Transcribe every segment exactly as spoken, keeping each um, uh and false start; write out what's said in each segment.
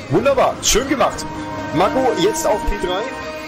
Wunderbar, schön gemacht. Marco, jetzt auf P drei.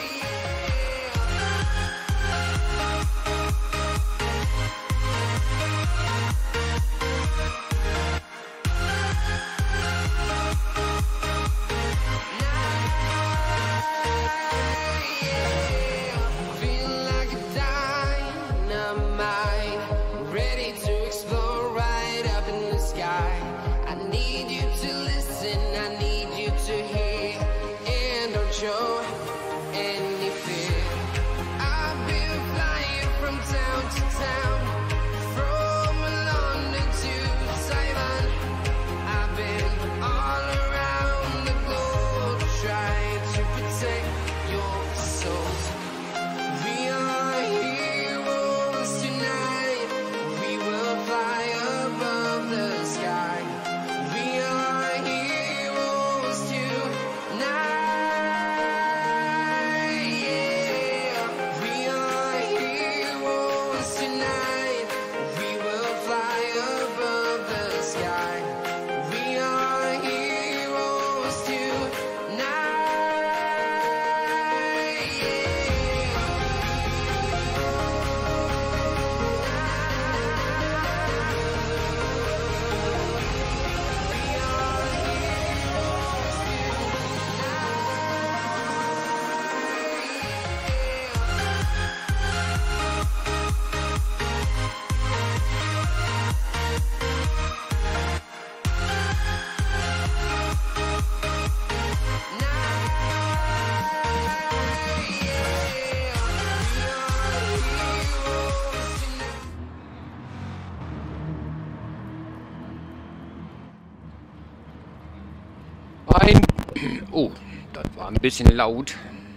Ein... Oh, das war ein bisschen laut.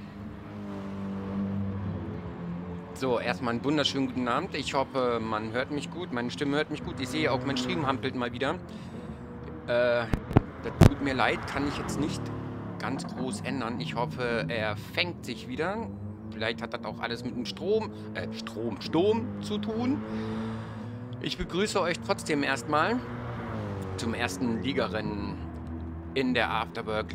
So, erstmal einen wunderschönen guten Abend. Ich hoffe, man hört mich gut, meine Stimme hört mich gut. Ich sehe auch, mein Stream hampelt mal wieder. Äh, das tut mir leid, kann ich jetzt nicht ganz groß ändern. Ich hoffe, er fängt sich wieder. Vielleicht hat das auch alles mit dem Strom, äh, Strom, Sturm zu tun. Ich begrüße euch trotzdem erstmal zum ersten Ligarennen in der Afterwork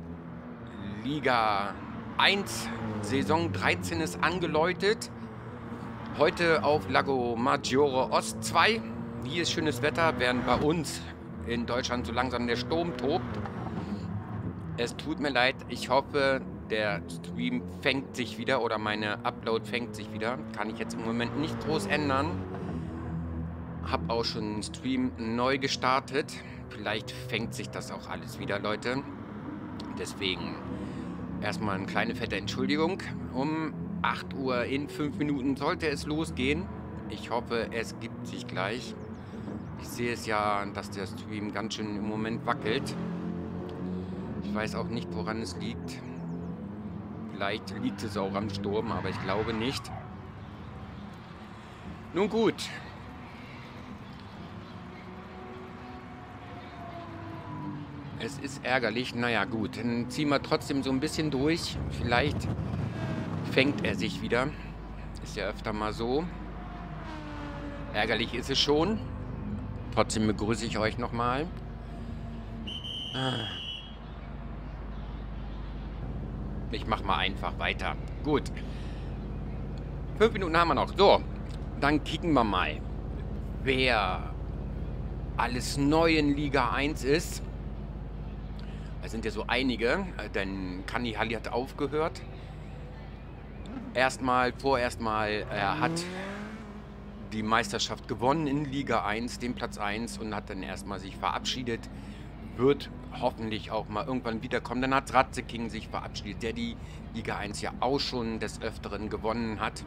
Liga eins. Saison dreizehn ist angeläutet. Heute auf Lago Maggiore Ost zwei. Wie ist schönes Wetter, während bei uns in Deutschland so langsam der Sturm tobt. Es tut mir leid, ich hoffe, der Stream fängt sich wieder oder meine Upload fängt sich wieder. Kann ich jetzt im Moment nicht groß ändern. Hab auch schon einen Stream neu gestartet. Vielleicht fängt sich das auch alles wieder, Leute. Deswegen erstmal eine kleine fette Entschuldigung. Um acht Uhr in fünf Minuten sollte es losgehen. Ich hoffe, es gibt sich gleich. Ich sehe es ja, dass der Stream ganz schön im Moment wackelt. Ich weiß auch nicht, woran es liegt. Vielleicht liegt es auch am Sturm, aber ich glaube nicht. Nun gut. Es ist ärgerlich. Naja, gut. Dann ziehen wir trotzdem so ein bisschen durch. Vielleicht fängt er sich wieder. Ist ja öfter mal so. Ärgerlich ist es schon. Trotzdem begrüße ich euch nochmal. Ich mache mal einfach weiter. Gut. Fünf Minuten haben wir noch. So, dann kicken wir mal, wer alles neu in Liga eins ist. Da sind ja so einige, denn Kani Halli hat aufgehört. Erstmal, vorerst mal, er hat die Meisterschaft gewonnen in Liga eins, den Platz eins, und hat dann erstmal sich verabschiedet. Wird hoffentlich auch mal irgendwann wiederkommen. Dann hat Ratze King sich verabschiedet, der die Liga eins ja auch schon des Öfteren gewonnen hat.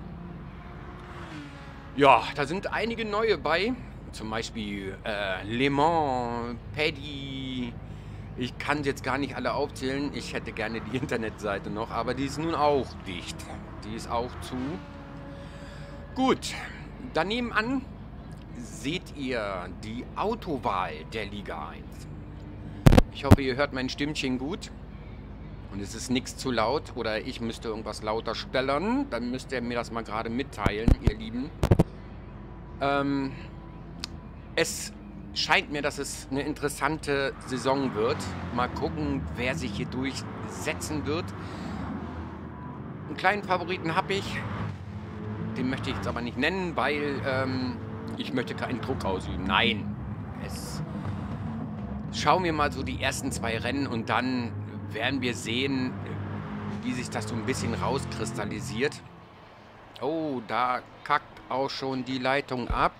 Ja, da sind einige neue bei. Zum Beispiel äh, Le Mans, Paddy. Ich kann jetzt gar nicht alle aufzählen. Ich hätte gerne die Internetseite noch, aber die ist nun auch dicht. Die ist auch zu. Gut, daneben an seht ihr die Autowahl der Liga eins. Ich hoffe, ihr hört mein Stimmchen gut. Und es ist nichts zu laut. Oder ich müsste irgendwas lauter stellen. Dann müsst ihr mir das mal gerade mitteilen, ihr Lieben. Ähm, es scheint mir, dass es eine interessante Saison wird. Mal gucken, wer sich hier durchsetzen wird. Einen kleinen Favoriten habe ich. Den möchte ich jetzt aber nicht nennen, weil ähm, ich möchte keinen Druck ausüben. Nein. Es Schauen wir mal so die ersten zwei Rennen und dann werden wir sehen, wie sich das so ein bisschen rauskristallisiert. Oh, da kackt auch schon die Leitung ab.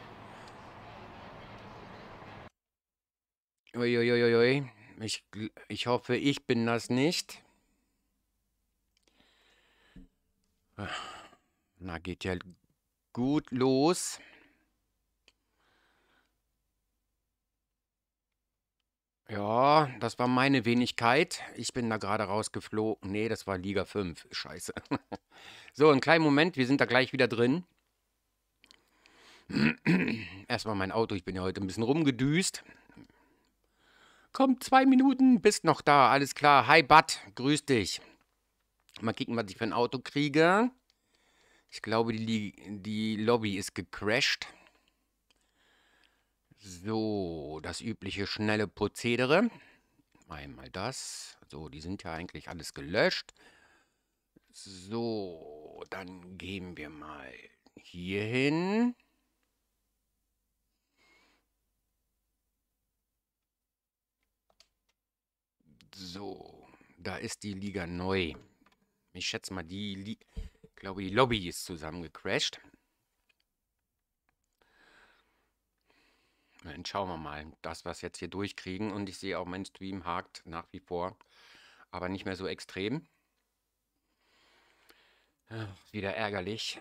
Uiuiuiui. Ich, ich hoffe, ich bin das nicht. Na, geht ja gut los. Ja, das war meine Wenigkeit. Ich bin da gerade rausgeflogen. Nee, das war Liga fünf. Scheiße. So, einen kleinen Moment. Wir sind da gleich wieder drin. Erstmal mein Auto. Ich bin ja heute ein bisschen rumgedüst. Komm, zwei Minuten. Bist noch da. Alles klar. Hi, Bud. Grüß dich. Mal kicken, was ich für ein Auto kriege. Ich glaube, die, die Lobby ist gecrashed. So, das übliche schnelle Prozedere. Einmal das. So, die sind ja eigentlich alles gelöscht. So, dann gehen wir mal hier hin. So, da ist die Liga neu. Ich schätze mal, die, Li ich glaube, die Lobby ist zusammengecrashed. Dann schauen wir mal, das, was jetzt hier durchkriegen. Und ich sehe auch, mein Stream hakt nach wie vor, aber nicht mehr so extrem. Ach, wieder ärgerlich.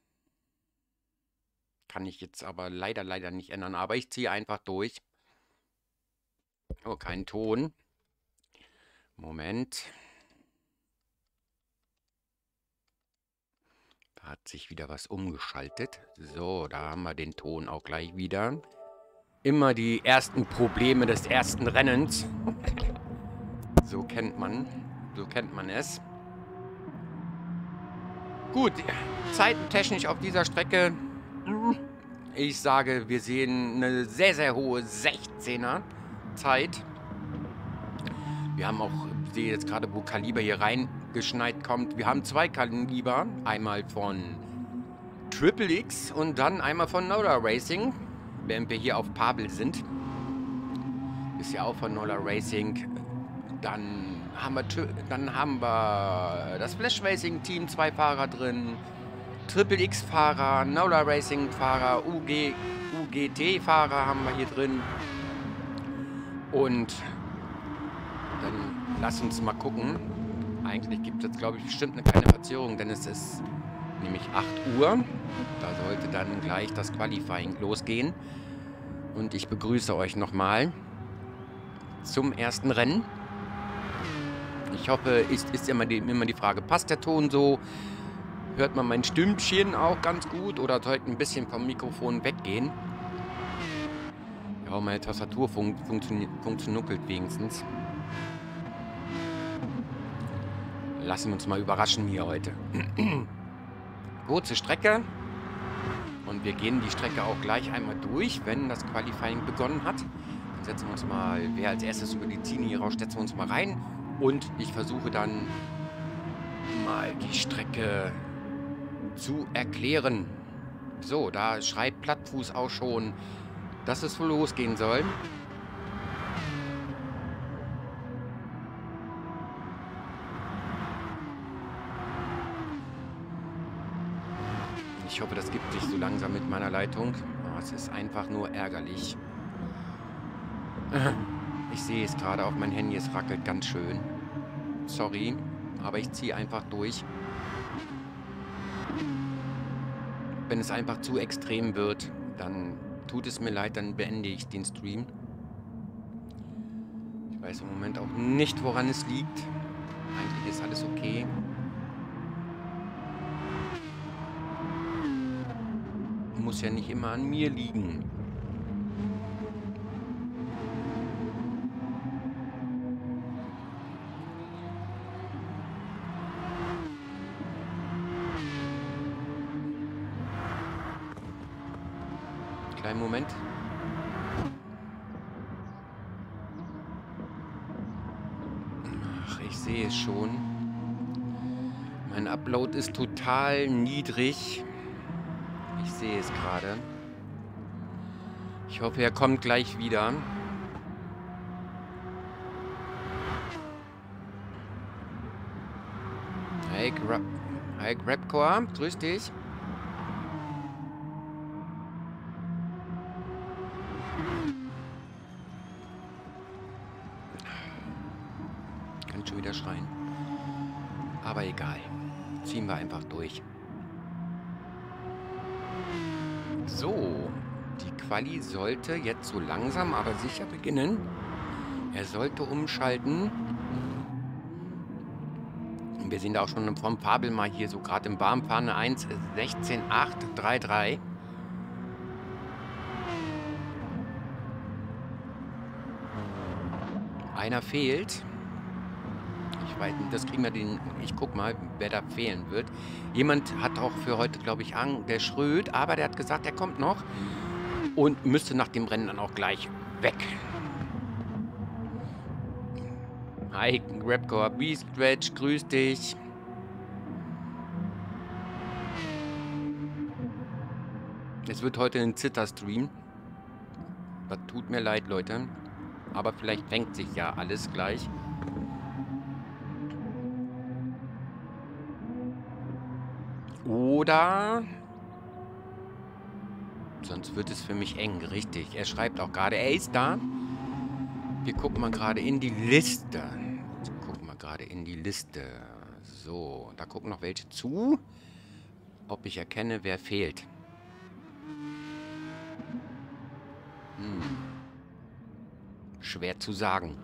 Kann ich jetzt aber leider, leider nicht ändern. Aber ich ziehe einfach durch. Oh, kein Ton. Moment. Da hat sich wieder was umgeschaltet. So, da haben wir den Ton auch gleich wieder. Immer die ersten Probleme des ersten Rennens. So kennt man, so kennt man es. Gut, zeitentechnisch auf dieser Strecke. Ich sage, wir sehen eine sehr, sehr hohe sechzehner Zeit. Wir haben auch, ich sehe jetzt gerade, wo Kaliber hier reingeschneit kommt. Wir haben zwei Kaliber. Einmal von Triple X und dann einmal von Nola Racing. Während wir hier auf Pavel sind. Ist ja auch von Nola Racing. Dann haben wir, dann haben wir das Flash Racing Team, zwei Fahrer drin. Triple X Fahrer, Nola Racing Fahrer, U G, U G T Fahrer haben wir hier drin. Und dann lass uns mal gucken. Eigentlich gibt es jetzt, glaube ich, bestimmt eine kleine Verzögerung, denn es ist nämlich acht Uhr. Da sollte dann gleich das Qualifying losgehen. Und ich begrüße euch nochmal zum ersten Rennen. Ich hoffe, ist, ist immer, die, immer die Frage, passt der Ton so? Hört man mein Stimmchen auch ganz gut oder sollte ein bisschen vom Mikrofon weggehen? Ja, meine Tastatur fun funktioniert funktioniert wenigstens. Lassen wir uns mal überraschen hier heute. Kurze Strecke. Und wir gehen die Strecke auch gleich einmal durch, wenn das Qualifying begonnen hat. Dann setzen wir uns mal, wer als erstes über die Ziele hier raus, setzen wir uns mal rein. Und ich versuche dann mal die Strecke zu erklären. So, da schreibt Plattfuß auch schon, dass es wohl losgehen soll. Ich hoffe, das gibt sich so langsam mit meiner Leitung. Oh, es ist einfach nur ärgerlich. Ich sehe es gerade auf mein Handy, es rackelt ganz schön. Sorry, aber ich ziehe einfach durch. Wenn es einfach zu extrem wird, dann tut es mir leid, dann beende ich den Stream. Ich weiß im Moment auch nicht, woran es liegt. Eigentlich ist alles okay. Muss ja nicht immer an mir liegen. Kleinen Moment. ich sehe es schon. Mein Upload ist total niedrig. Ich sehe es gerade. Ich hoffe, er kommt gleich wieder. Hey, Gra Hi, Grabcore. Grüß dich. Kann schon wieder schreien. Aber egal. Ziehen wir einfach durch. So. Die Quali sollte jetzt so langsam, aber sicher beginnen. Er sollte umschalten. Wir sehen da auch schon vom Fabel mal hier so gerade im Barmfahren eins sechzehn acht drei drei. Einer fehlt. Ich weiß nicht, das kriegen wir den. Ich guck mal, wer da fehlen wird. Jemand hat auch für heute, glaube ich, an, der Schröd, aber der hat gesagt, der kommt noch. Und müsste nach dem Rennen dann auch gleich weg. Hi, Grabcore, B-Stretch, grüß dich. Es wird heute ein Zitter-Stream. Das tut mir leid, Leute. Aber vielleicht fängt sich ja alles gleich. Oder... Sonst wird es für mich eng, richtig. Er schreibt auch gerade, er ist da. Wir gucken mal gerade in die Liste. Jetzt gucken wir gerade in die Liste. So, da gucken noch welche zu. Ob ich erkenne, wer fehlt. Hm. Schwer zu sagen.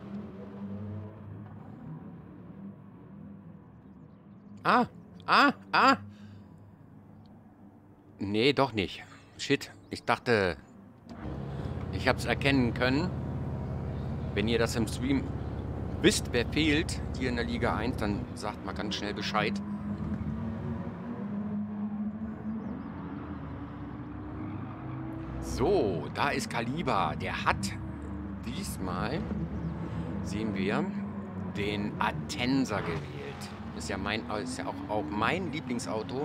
Ah, ah, ah. Nee, doch nicht. Shit, ich dachte, ich habe es erkennen können. Wenn ihr das im Stream wisst, wer fehlt hier in der Liga eins, dann sagt mal ganz schnell Bescheid. So, da ist Kaliber. Der hat diesmal, sehen wir, den Atenza gewählt. Ist ja, mein, ist ja auch, auch mein Lieblingsauto,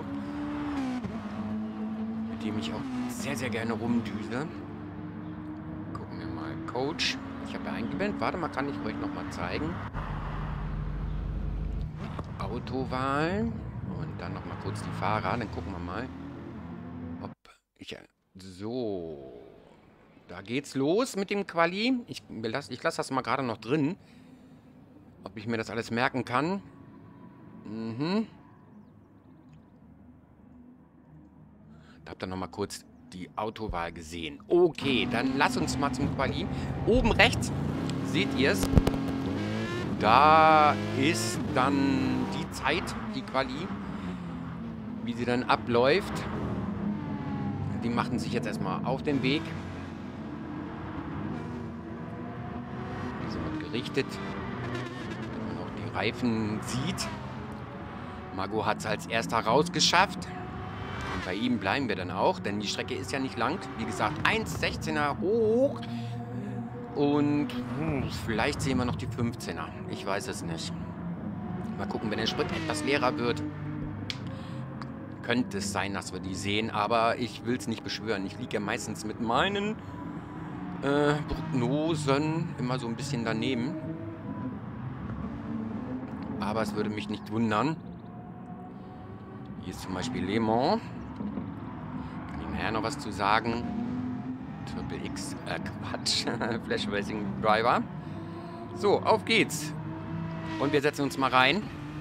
mit dem ich auch sehr, sehr gerne rumdüse. Gucken wir mal. Coach. Ich habe ja eingeblendet. Warte mal, kann ich euch noch mal zeigen. Autowahl. Und dann noch mal kurz die Fahrer. Dann gucken wir mal, ob ich... So. Da geht's los mit dem Quali. Ich lasse ich lass das mal gerade noch drin. Ob ich mir das alles merken kann. Mhm. Da habt ihr noch mal kurz die Autowahl gesehen. Okay, dann lass uns mal zum Quali. Oben rechts seht ihr es. Da ist dann die Zeit, die Quali, wie sie dann abläuft. Die machen sich jetzt erstmal auf den Weg. So wird gerichtet. Wenn man auch die Reifen sieht. Margot hat es als erster rausgeschafft. Und bei ihm bleiben wir dann auch, denn die Strecke ist ja nicht lang. Wie gesagt, eins sechzehner hoch. Und hm, vielleicht sehen wir noch die fünfzehner. Ich weiß es nicht. Mal gucken, wenn der Sprit etwas leerer wird, könnte es sein, dass wir die sehen. Aber ich will es nicht beschwören. Ich liege ja meistens mit meinen äh, Prognosen immer so ein bisschen daneben. Aber es würde mich nicht wundern. Hier ist zum Beispiel Le Mans. Kann ich nachher noch was zu sagen. Triple X, äh, Quatsch. Flash Racing Driver. So, auf geht's. Und wir setzen uns mal rein.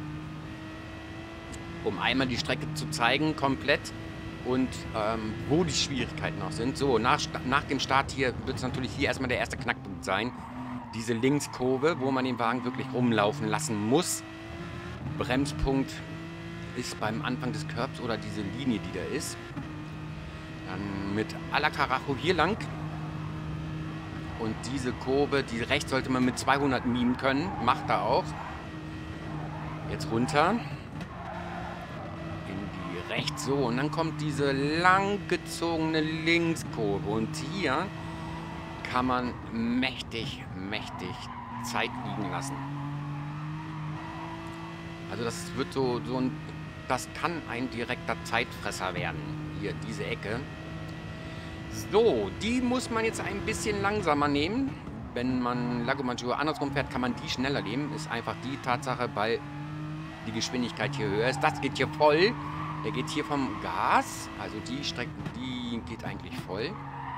Um einmal die Strecke zu zeigen, komplett. Und ähm, wo die Schwierigkeiten noch sind. So, nach, nach dem Start hier wird es natürlich hier erstmal der erste Knackpunkt sein. Diese Linkskurve, wo man den Wagen wirklich rumlaufen lassen muss. Bremspunkt ist beim Anfang des Curbs oder diese Linie, die da ist. Dann mit à la Carajo hier lang. Und diese Kurve, die rechts sollte man mit zweihundert mimen können. Macht er auch. Jetzt runter. In die rechts so. Und dann kommt diese langgezogene Linkskurve. Und hier kann man mächtig, mächtig Zeit liegen lassen. Also das wird so, so ein, das kann ein direkter Zeitfresser werden. Hier, diese Ecke. So, die muss man jetzt ein bisschen langsamer nehmen. Wenn man Lago Maggiore andersrum fährt, kann man die schneller nehmen. Ist einfach die Tatsache, weil die Geschwindigkeit hier höher ist. Das geht hier voll. Der geht hier vom Gas. Also die Strecke, die geht eigentlich voll.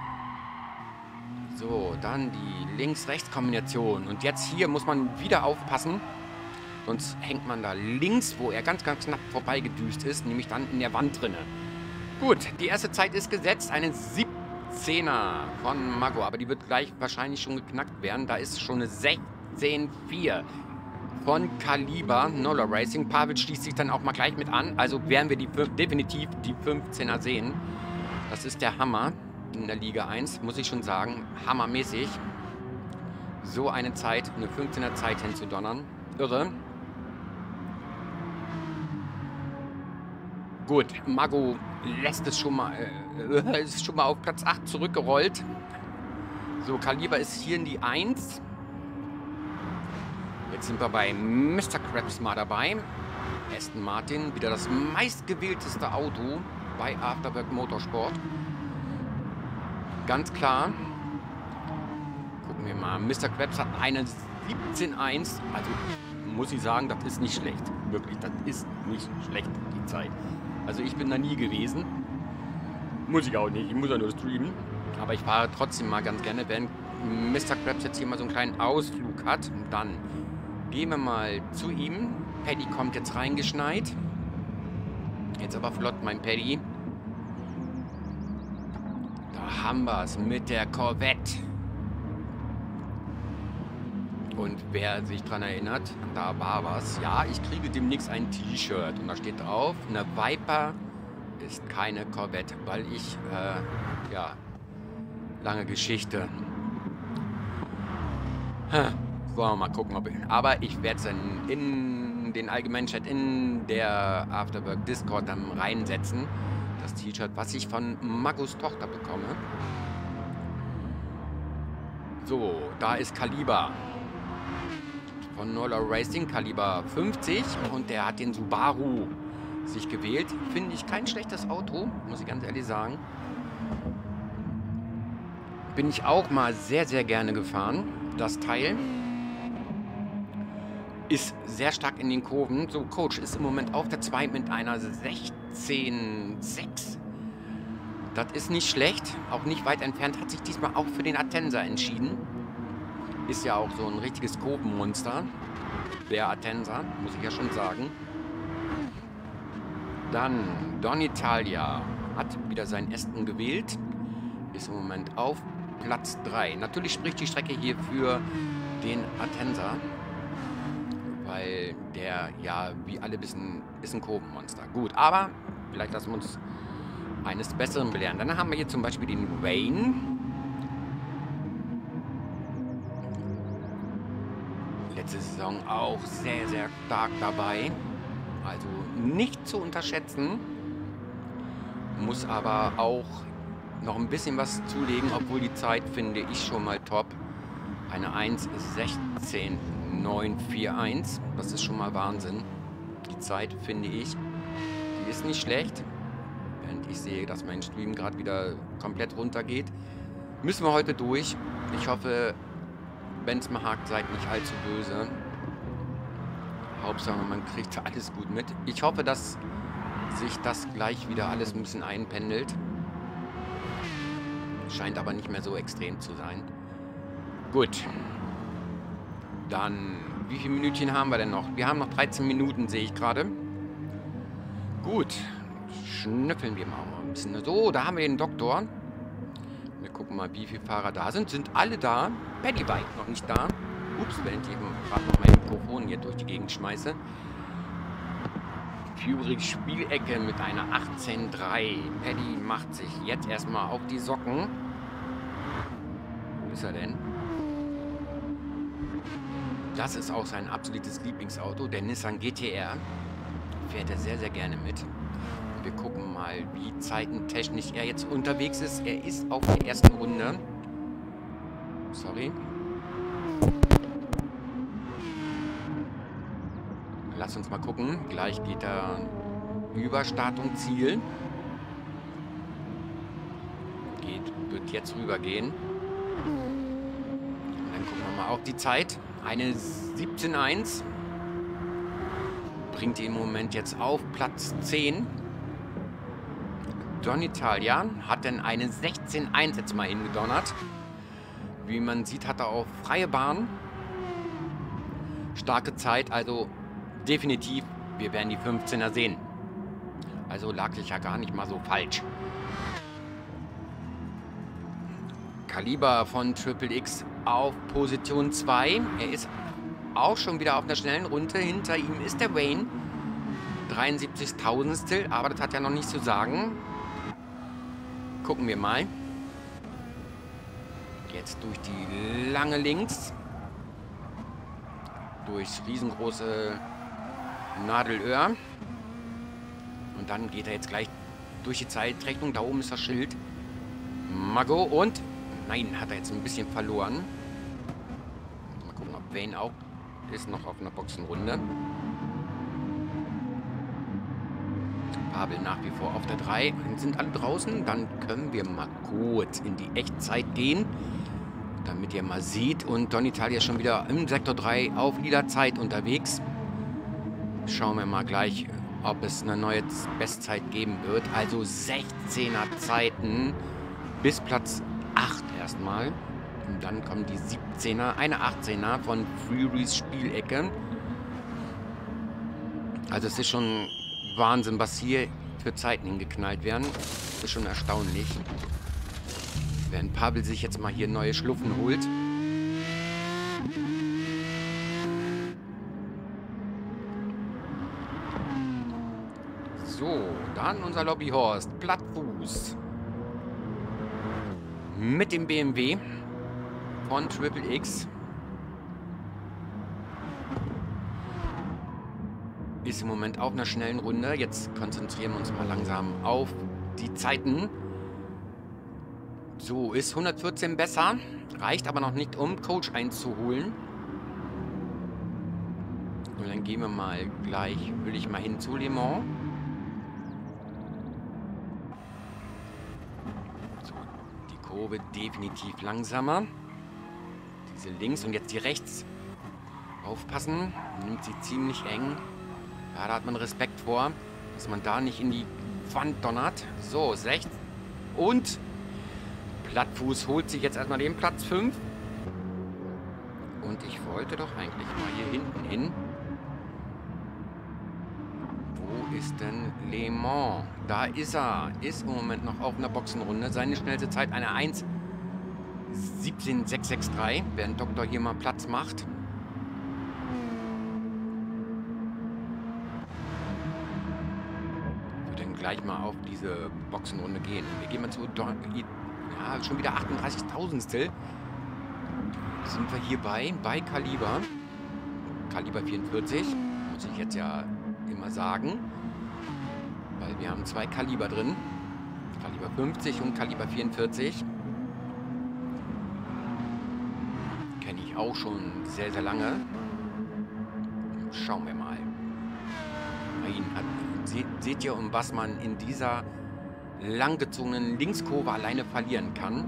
So, dann die Links-Rechts-Kombination. Und jetzt hier muss man wieder aufpassen. Sonst hängt man da links, wo er ganz, ganz knapp vorbeigedüst ist. Nämlich dann in der Wand drinne. Gut, die erste Zeit ist gesetzt. Eine siebzehner von Mago. Aber die wird gleich wahrscheinlich schon geknackt werden. Da ist schon eine sechzehn vier von Kaliber. Nola Racing. Pavic schließt sich dann auch mal gleich mit an. Also werden wir die, definitiv die fünfzehner sehen. Das ist der Hammer in der Liga eins, muss ich schon sagen. Hammermäßig. So eine Zeit, eine fünfzehner Zeit hinzudonnern. Irre. Gut, Mago lässt es schon mal, äh, ist schon mal auf Platz acht zurückgerollt. So, Kaliber ist hier in die eins. Jetzt sind wir bei Mister Krabs mal dabei. Aston Martin, wieder das meistgewählteste Auto bei Afterwork Motorsport. Ganz klar. Gucken wir mal. Mister Krabs hat eine siebzehn eins. Also muss ich sagen, das ist nicht schlecht. Wirklich, das ist nicht schlecht, die Zeit. Also ich bin da nie gewesen. Muss ich auch nicht. Ich muss ja nur streamen. Aber ich fahre trotzdem mal ganz gerne, wenn Mister Krabs jetzt hier mal so einen kleinen Ausflug hat. Und dann gehen wir mal zu ihm. Paddy kommt jetzt reingeschneit. Jetzt aber flott mein Paddy. Da haben wir es mit der Corvette. Und wer sich daran erinnert, da war was. Ja, ich kriege demnächst ein T-Shirt. Und da steht drauf, eine Viper ist keine Corvette. Weil ich, äh, ja, lange Geschichte. Hm. Wollen wir mal gucken, ob ich... Aber ich werde es dann in den allgemeinen Chat, in der Afterwork Discord dann reinsetzen. Das T-Shirt, was ich von Magos Tochter bekomme. So, da ist Kaliber. Von Nola Racing, Kaliber fünfzig. Und der hat den Subaru sich gewählt. Finde ich kein schlechtes Auto, muss ich ganz ehrlich sagen. Bin ich auch mal sehr, sehr gerne gefahren. Das Teil ist sehr stark in den Kurven. So, Coach ist im Moment auf der zwei mit einer sechzehn sechs. Das ist nicht schlecht. Auch nicht weit entfernt. Hat sich diesmal auch für den Atenza entschieden. Ist ja auch so ein richtiges Kurvenmonster. Der Atenza, muss ich ja schon sagen. Dann Don Italia hat wieder seinen Aston gewählt. Ist im Moment auf Platz drei. Natürlich spricht die Strecke hier für den Atenza. Weil der, ja, wie alle wissen, ist ein Kurvenmonster. Gut, aber vielleicht lassen wir uns eines Besseren belehren. Dann haben wir hier zum Beispiel den Wayne. Letzte Saison auch sehr, sehr stark dabei. Also nicht zu unterschätzen. Muss aber auch noch ein bisschen was zulegen, obwohl die Zeit finde ich schon mal top. Eine eins sechzehn neun vier eins. Das ist schon mal Wahnsinn. Die Zeit finde ich. Die ist nicht schlecht. Während ich sehe, dass mein Stream gerade wieder komplett runtergeht. Müssen wir heute durch. Ich hoffe, wenn es mal hakt, seid nicht allzu böse. Hauptsache, man kriegt alles gut mit. Ich hoffe, dass sich das gleich wieder alles ein bisschen einpendelt. Scheint aber nicht mehr so extrem zu sein. Gut. Dann, wie viele Minütchen haben wir denn noch? Wir haben noch dreizehn Minuten, sehe ich gerade. Gut. Schnüffeln wir mal ein bisschen. So, da haben wir den Doktor. Wir gucken mal, wie viele Fahrer da sind. Sind alle da? Paddy Bike noch nicht da. Ups, wenn ich eben gerade noch mein Mikrofon hier durch die Gegend schmeiße. Fury Spielecke mit einer achtzehn drei. Paddy macht sich jetzt erstmal auf die Socken. Wo ist er denn? Das ist auch sein absolutes Lieblingsauto, der Nissan G T R. Fährt er sehr, sehr gerne mit. Wir gucken mal, wie zeitentechnisch er jetzt unterwegs ist. Er ist auf der ersten Runde. Sorry. Lass uns mal gucken. Gleich geht er über Start und Ziel. Geht, wird jetzt rübergehen. Und dann gucken wir mal auf die Zeit. Eine siebzehn eins. Bringt ihn im Moment jetzt auf Platz zehn. Don Italia hat dann eine sechzehn eins jetzt mal hingedonnert. Wie man sieht, hat er auch freie Bahn. Starke Zeit, also definitiv, wir werden die fünfzehner sehen. Also lag ich ja gar nicht mal so falsch. Kaliber von Triple X auf Position zwei. Er ist auch schon wieder auf einer schnellen Runde. Hinter ihm ist der Wayne. dreiundsiebzigtausendstel, aber das hat ja noch nichts zu sagen. Gucken wir mal. Jetzt durch die lange Links. Durchs riesengroße Nadelöhr. Und dann geht er jetzt gleich durch die Zeitrechnung. Da oben ist das Schild. Mago und... Nein, hat er jetzt ein bisschen verloren. Mal gucken, ob Wayne auch ist noch auf einer Boxenrunde. Pavel nach wie vor auf der drei. Sind alle draußen. Dann können wir mal kurz in die Echtzeit gehen. Damit ihr mal seht. Und Don Italia ist schon wieder im Sektor drei auf lila Zeit unterwegs. Schauen wir mal gleich, ob es eine neue Bestzeit geben wird. Also sechzehner Zeiten bis Platz acht erstmal. Und dann kommen die siebzehner, eine achtzehner von Fury's Spielecke. Also es ist schon Wahnsinn, was hier für Zeiten hingeknallt werden. Das ist schon erstaunlich. Während Pavel sich jetzt mal hier neue Schluffen holt. So, dann unser Lobbyhorst. Plattfuß. Mit dem B M W von Triple X. Ist im Moment auf einer schnellen Runde. Jetzt konzentrieren wir uns mal langsam auf die Zeiten. So, ist hundertvierzehn besser. Reicht aber noch nicht, um Coach einzuholen. Und dann gehen wir mal gleich, will ich mal hin zu Le Mans. So, die Kurve definitiv langsamer. Diese links und jetzt die rechts. Aufpassen. Nimmt sie ziemlich eng. Ja, da hat man Respekt vor, dass man da nicht in die Wand donnert. So, sechs. Und Plattfuß holt sich jetzt erstmal den Platz fünf. Und ich wollte doch eigentlich mal hier hinten hin. Wo ist denn Le Mans? Da ist er. Ist im Moment noch auf einer Boxenrunde. Seine schnellste Zeit eine eins siebzehn sechs sechs drei. Während Doktor hier mal Platz macht. Gleich mal auf diese Boxenrunde gehen. Wir gehen mal zu... Ja, schon wieder achtunddreißigtausendstel. Sind wir hier bei, bei Kaliber. Kaliber vierundvierzig. Muss ich jetzt ja immer sagen. Weil wir haben zwei Kaliber drin. Kaliber fünfzig und Kaliber vierundvierzig. Kenne ich auch schon sehr, sehr lange. Schauen wir mal. Ihn hat... Seht, seht ihr, um was man in dieser langgezogenen Linkskurve alleine verlieren kann?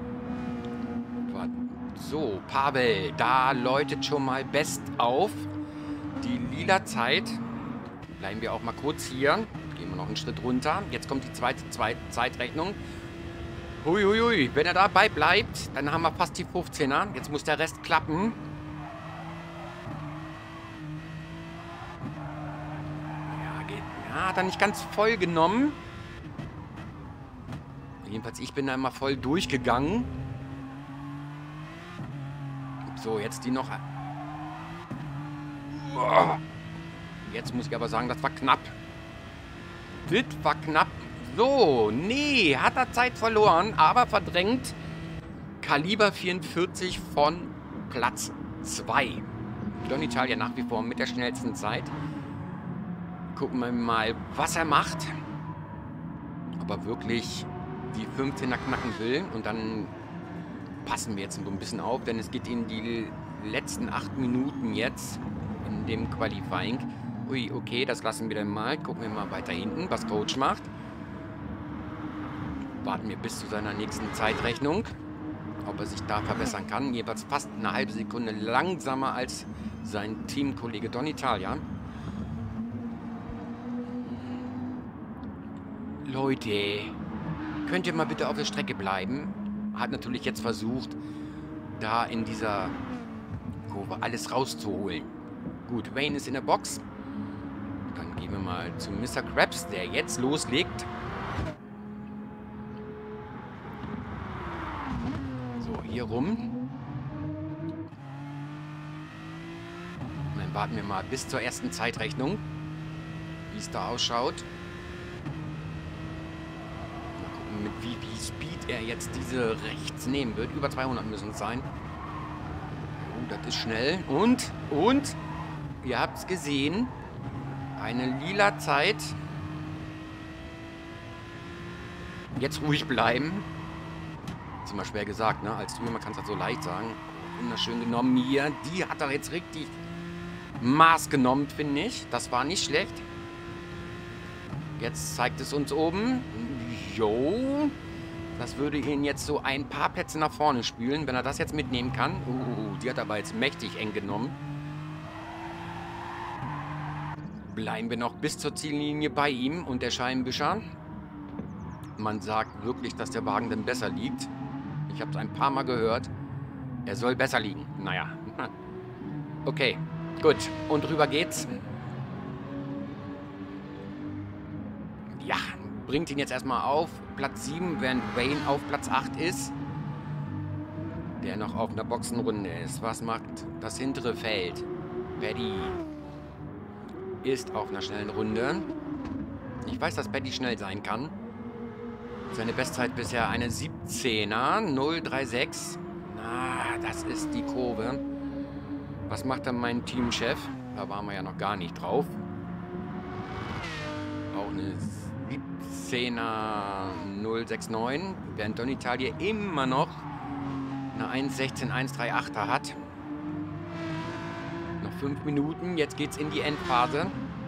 So, Pavel, da läutet schon mal best auf. Die lila Zeit. Bleiben wir auch mal kurz hier. Gehen wir noch einen Schritt runter. Jetzt kommt die zweite, zweite Zeitrechnung. Huiuiui, wenn er dabei bleibt, dann haben wir fast die fünfzehner. Jetzt muss der Rest klappen. Hat er nicht ganz voll genommen. Jedenfalls, ich bin da immer voll durchgegangen. So, jetzt die noch... Jetzt muss ich aber sagen, das war knapp. Das war knapp. So, nee, hat er Zeit verloren, aber verdrängt Kaliber vierundvierzig von Platz zwei. Don Italia nach wie vor mit der schnellsten Zeit. Gucken wir mal, was er macht. Ob er wirklich die fünfzehner knacken will. Und dann passen wir jetzt so ein bisschen auf, denn es geht in die letzten acht Minuten jetzt in dem Qualifying. Ui, okay, das lassen wir dann mal. Gucken wir mal weiter hinten, was Coach macht. Warten wir bis zu seiner nächsten Zeitrechnung, ob er sich da verbessern kann. Jeweils fast eine halbe Sekunde langsamer als sein Teamkollege Don Italia. Leute, könnt ihr mal bitte auf der Strecke bleiben? Hat natürlich jetzt versucht, da in dieser Kurve alles rauszuholen. Gut, Wayne ist in der Box. Dann gehen wir mal zu Mister Krabs, der jetzt loslegt. So, hier rum. Und dann warten wir mal bis zur ersten Zeitrechnung, wie es da ausschaut. Mal gucken, mit wie viel Speed er jetzt diese rechts nehmen wird. Über zweihundert müssen es sein. Oh, das ist schnell. Und, und, ihr habt es gesehen, eine lila Zeit. Jetzt ruhig bleiben. Ist immer schwer gesagt, ne? Als Streamer kannst du das so leicht sagen. Wunderschön genommen hier. Die hat er jetzt richtig Maß genommen, finde ich. Das war nicht schlecht. Jetzt zeigt es uns oben. Jo. Das würde ihn jetzt so ein paar Plätze nach vorne spülen, wenn er das jetzt mitnehmen kann. Uh, die hat aber jetzt mächtig eng genommen. Bleiben wir noch bis zur Ziellinie bei ihm und der Scheibenwischer. Man sagt wirklich, dass der Wagen dann besser liegt. Ich habe es ein paar Mal gehört. Er soll besser liegen. Naja. Okay, gut. Und rüber geht's. Ja, bringt ihn jetzt erstmal auf Platz sieben, während Wayne auf Platz acht ist. Der noch auf einer Boxenrunde ist. Was macht das hintere Feld? Paddy ist auf einer schnellen Runde. Ich weiß, dass Paddy schnell sein kann. Seine Bestzeit bisher eine siebzehner, null drei sechs. Na, das ist die Kurve. Was macht dann mein Teamchef? Da waren wir ja noch gar nicht drauf. Auch eine siebzehner, null sechs neun. Während Don Italia immer noch eine eins sechzehn, eins drei achter hat. Noch fünf Minuten. Jetzt geht's in die Endphase.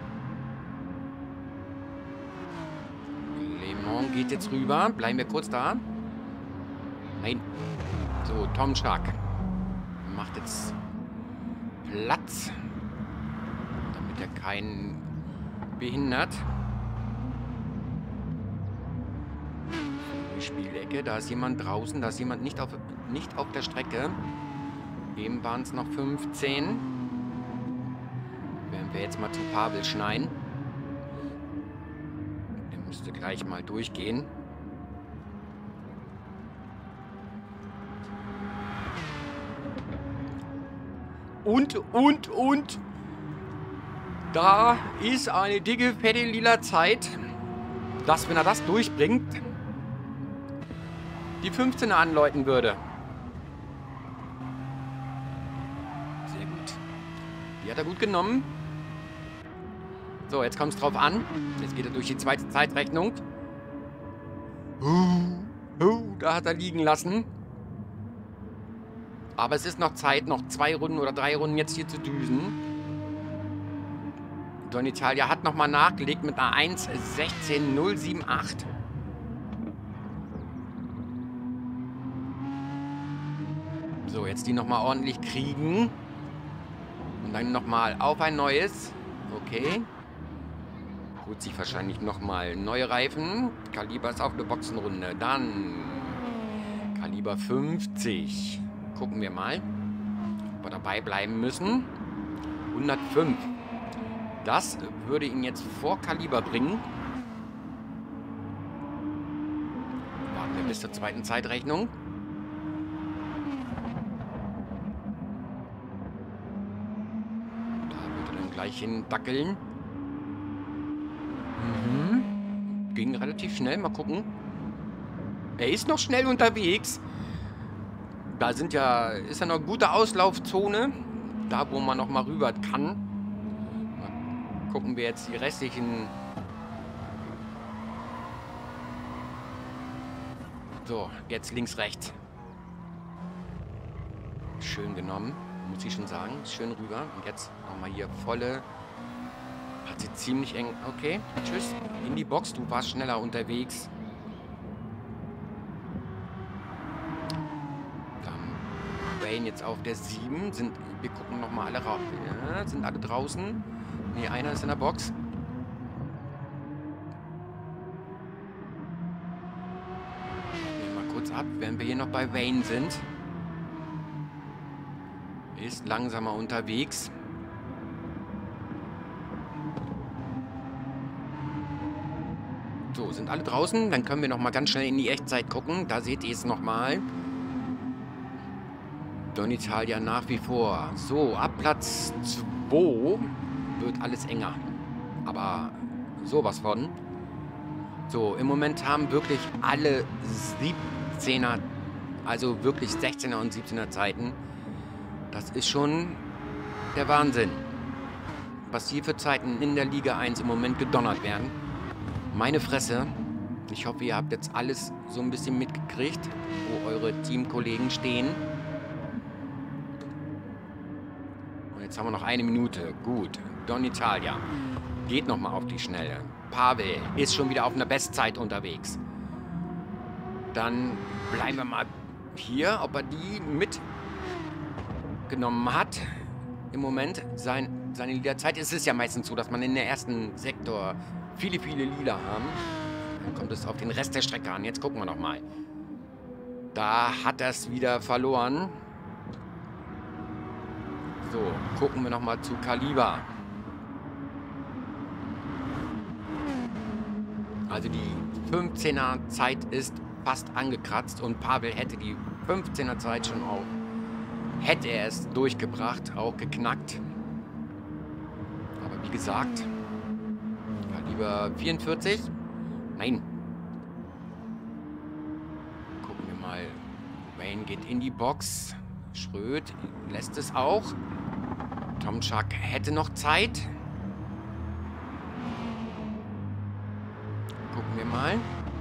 Geht jetzt rüber. Bleiben wir kurz da. Nein. So, Tom Stark macht jetzt Platz, damit er keinen behindert. Die Spielecke. Da ist jemand draußen. Da ist jemand nicht auf, nicht auf der Strecke. Eben waren es noch fünfzehn. Werden wir jetzt mal zu Pavel schneiden. Müsste gleich mal durchgehen. Und, und, und. Da ist eine dicke, fette, lila Zeit, dass, wenn er das durchbringt, die fünfzehner anläuten würde. Sehr gut. Die hat er gut genommen. So, jetzt kommt es drauf an. Jetzt geht er durch die zweite Zeitrechnung. Uh, uh, da hat er liegen lassen. Aber es ist noch Zeit, noch zwei Runden oder drei Runden jetzt hier zu düsen. Don Italia hat nochmal nachgelegt mit einer eins sechzehn null sieben acht. So, jetzt die nochmal ordentlich kriegen. Und dann nochmal auf ein neues. Okay. Holt sich wahrscheinlich nochmal neue Reifen. Kaliber ist auf eine Boxenrunde. Dann Kaliber fünfzig. Gucken wir mal, ob wir dabei bleiben müssen. hundertfünf. Das würde ihn jetzt vor Kaliber bringen. Warten wir bis zur zweiten Zeitrechnung. Da wird er dann gleich hin dackeln. Mhm. Ging relativ schnell. Mal gucken. Er ist noch schnell unterwegs. Da sind ja, ist ja noch eine gute Auslaufzone. Da, wo man noch mal rüber kann. Mal gucken wir jetzt die restlichen. So, jetzt links, rechts. Schön genommen, muss ich schon sagen. Schön rüber. Und jetzt nochmal hier volle Hat sie ziemlich eng. Okay, tschüss. In die Box, du warst schneller unterwegs. Dann Wayne jetzt auf der sieben. Sind, wir gucken nochmal alle raus. Ja, sind alle draußen. Ne, einer ist in der Box. Ab, während wir hier noch bei Wayne sind. Ist langsamer unterwegs. So, sind alle draußen. Dann können wir noch mal ganz schnell in die Echtzeit gucken. Da seht ihr es noch mal. Donitalia nach wie vor. So, ab Platz zwei wird alles enger. Aber sowas von. So, im Moment haben wirklich alle siebzehner, also wirklich sechzehner und siebzehner Zeiten. Das ist schon der Wahnsinn. Was hier für Zeiten in der Liga eins im Moment gedonnert werden. Meine Fresse. Ich hoffe, ihr habt jetzt alles so ein bisschen mitgekriegt, wo eure Teamkollegen stehen. Und jetzt haben wir noch eine Minute. Gut. Donitalia geht nochmal auf die Schnelle. Pavel ist schon wieder auf einer Bestzeit unterwegs. Dann bleiben wir mal hier, ob er die mitgenommen hat. Im Moment sein, seine Lila-Zeit. Es ist ja meistens so, dass man in der ersten Sektor viele, viele Lila haben. Dann kommt es auf den Rest der Strecke an. Jetzt gucken wir nochmal. Da hat er es wieder verloren. So, gucken wir nochmal zu Kaliber. Also die fünfzehner Zeit ist fast angekratzt und Pavel hätte die fünfzehner Zeit schon auch, hätte er es durchgebracht, auch geknackt. Aber wie gesagt, Kaliber vierundvierzig, nein. Gucken wir mal, Wayne geht in die Box, Schröd lässt es auch. Tomczak hätte noch Zeit. Gucken wir mal.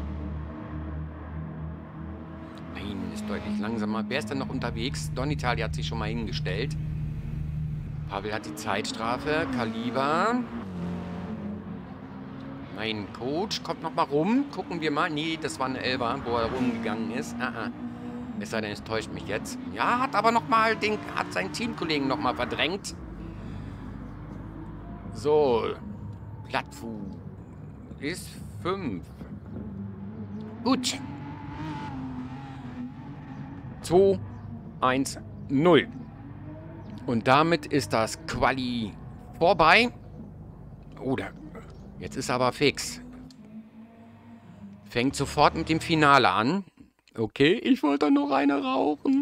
Nein, ist deutlich langsamer. Wer ist denn noch unterwegs? Donitalia hat sich schon mal hingestellt. Pavel hat die Zeitstrafe. Kaliber. Mein Coach kommt noch mal rum. Gucken wir mal. Nee, das war eine Elfer, wo er rumgegangen ist. Ah, ah. Es sei denn, es täuscht mich jetzt. Ja, hat aber noch mal den, hat seinen Teamkollegen noch mal verdrängt. So. Plattfu ist fünf. Gut. zwei, eins, null. Und damit ist das Quali vorbei. Oder jetzt ist aber fix. Fängt sofort mit dem Finale an. Okay, ich wollte noch eine rauchen.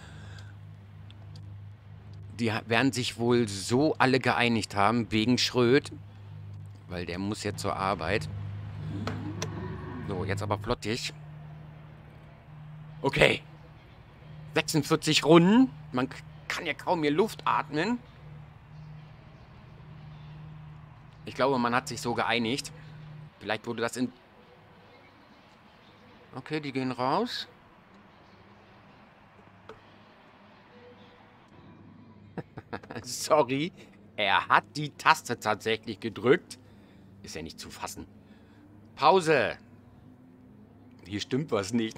Die werden sich wohl so alle geeinigt haben, wegen Schröd. Weil der muss jetzt zur Arbeit. So, jetzt aber flottig. Okay. sechsundvierzig Runden. Man kann ja kaum mehr Luft atmen. Ich glaube, man hat sich so geeinigt. Vielleicht wurde das in... Okay, die gehen raus. Sorry. Er hat die Taste tatsächlich gedrückt. Ist ja nicht zu fassen. Pause. Hier stimmt was nicht.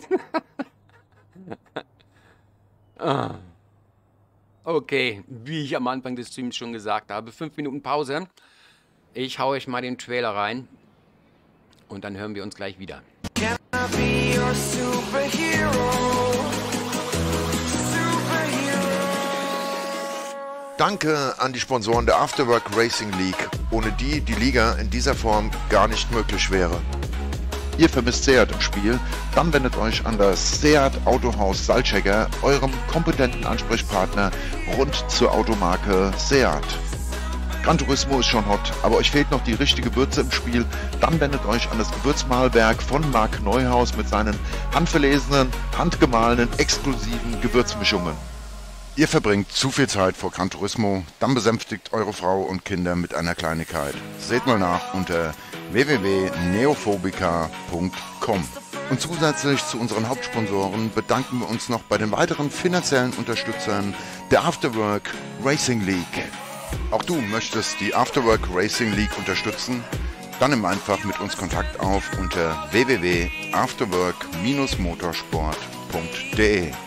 ah. Okay, wie ich am Anfang des Streams schon gesagt habe. Fünf Minuten Pause. Ich hau euch mal den Trailer rein. Und dann hören wir uns gleich wieder. Can I be your superhero? Danke an die Sponsoren der Afterwork Racing League, ohne die die Liga in dieser Form gar nicht möglich wäre. Ihr vermisst Seat im Spiel? Dann wendet euch an das Seat Autohaus Salzschegger, eurem kompetenten Ansprechpartner rund zur Automarke Seat. Gran Turismo ist schon hot, aber euch fehlt noch die richtige Würze im Spiel? Dann wendet euch an das Gewürzmahlwerk von Marc Neuhaus mit seinen handverlesenen, handgemahlenen, exklusiven Gewürzmischungen. Ihr verbringt zu viel Zeit vor Gran Turismo, dann besänftigt eure Frau und Kinder mit einer Kleinigkeit. Seht mal nach unter w w w punkt neophobica punkt com. Und zusätzlich zu unseren Hauptsponsoren bedanken wir uns noch bei den weiteren finanziellen Unterstützern der Afterwork Racing League. Auch du möchtest die Afterwork Racing League unterstützen? Dann nimm einfach mit uns Kontakt auf unter w w w punkt afterwork dash motorsport punkt d e.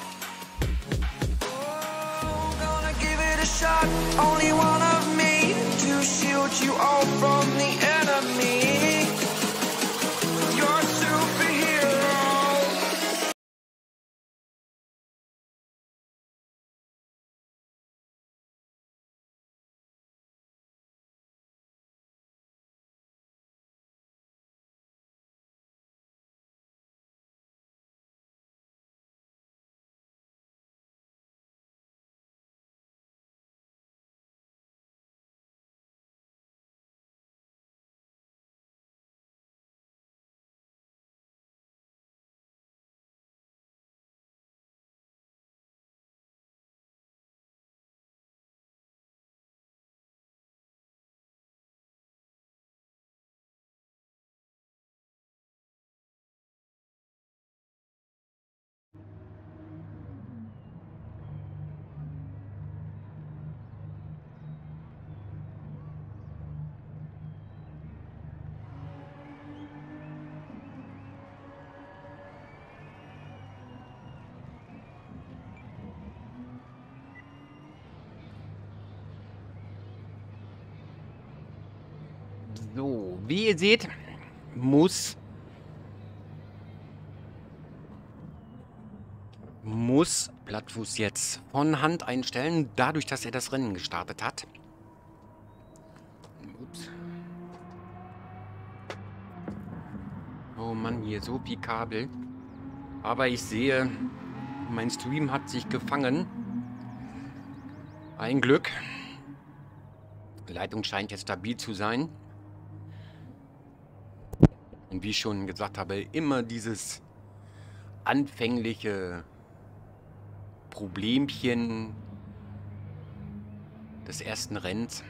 So, wie ihr seht, muss muss Plattfuß jetzt von Hand einstellen, dadurch, dass er das Rennen gestartet hat. Ups. Oh Mann, hier so viel Kabel. Aber ich sehe, mein Stream hat sich gefangen. Ein Glück. Die Leitung scheint jetzt stabil zu sein. Und wie ich schon gesagt habe, immer dieses anfängliche Problemchen des ersten Rennens.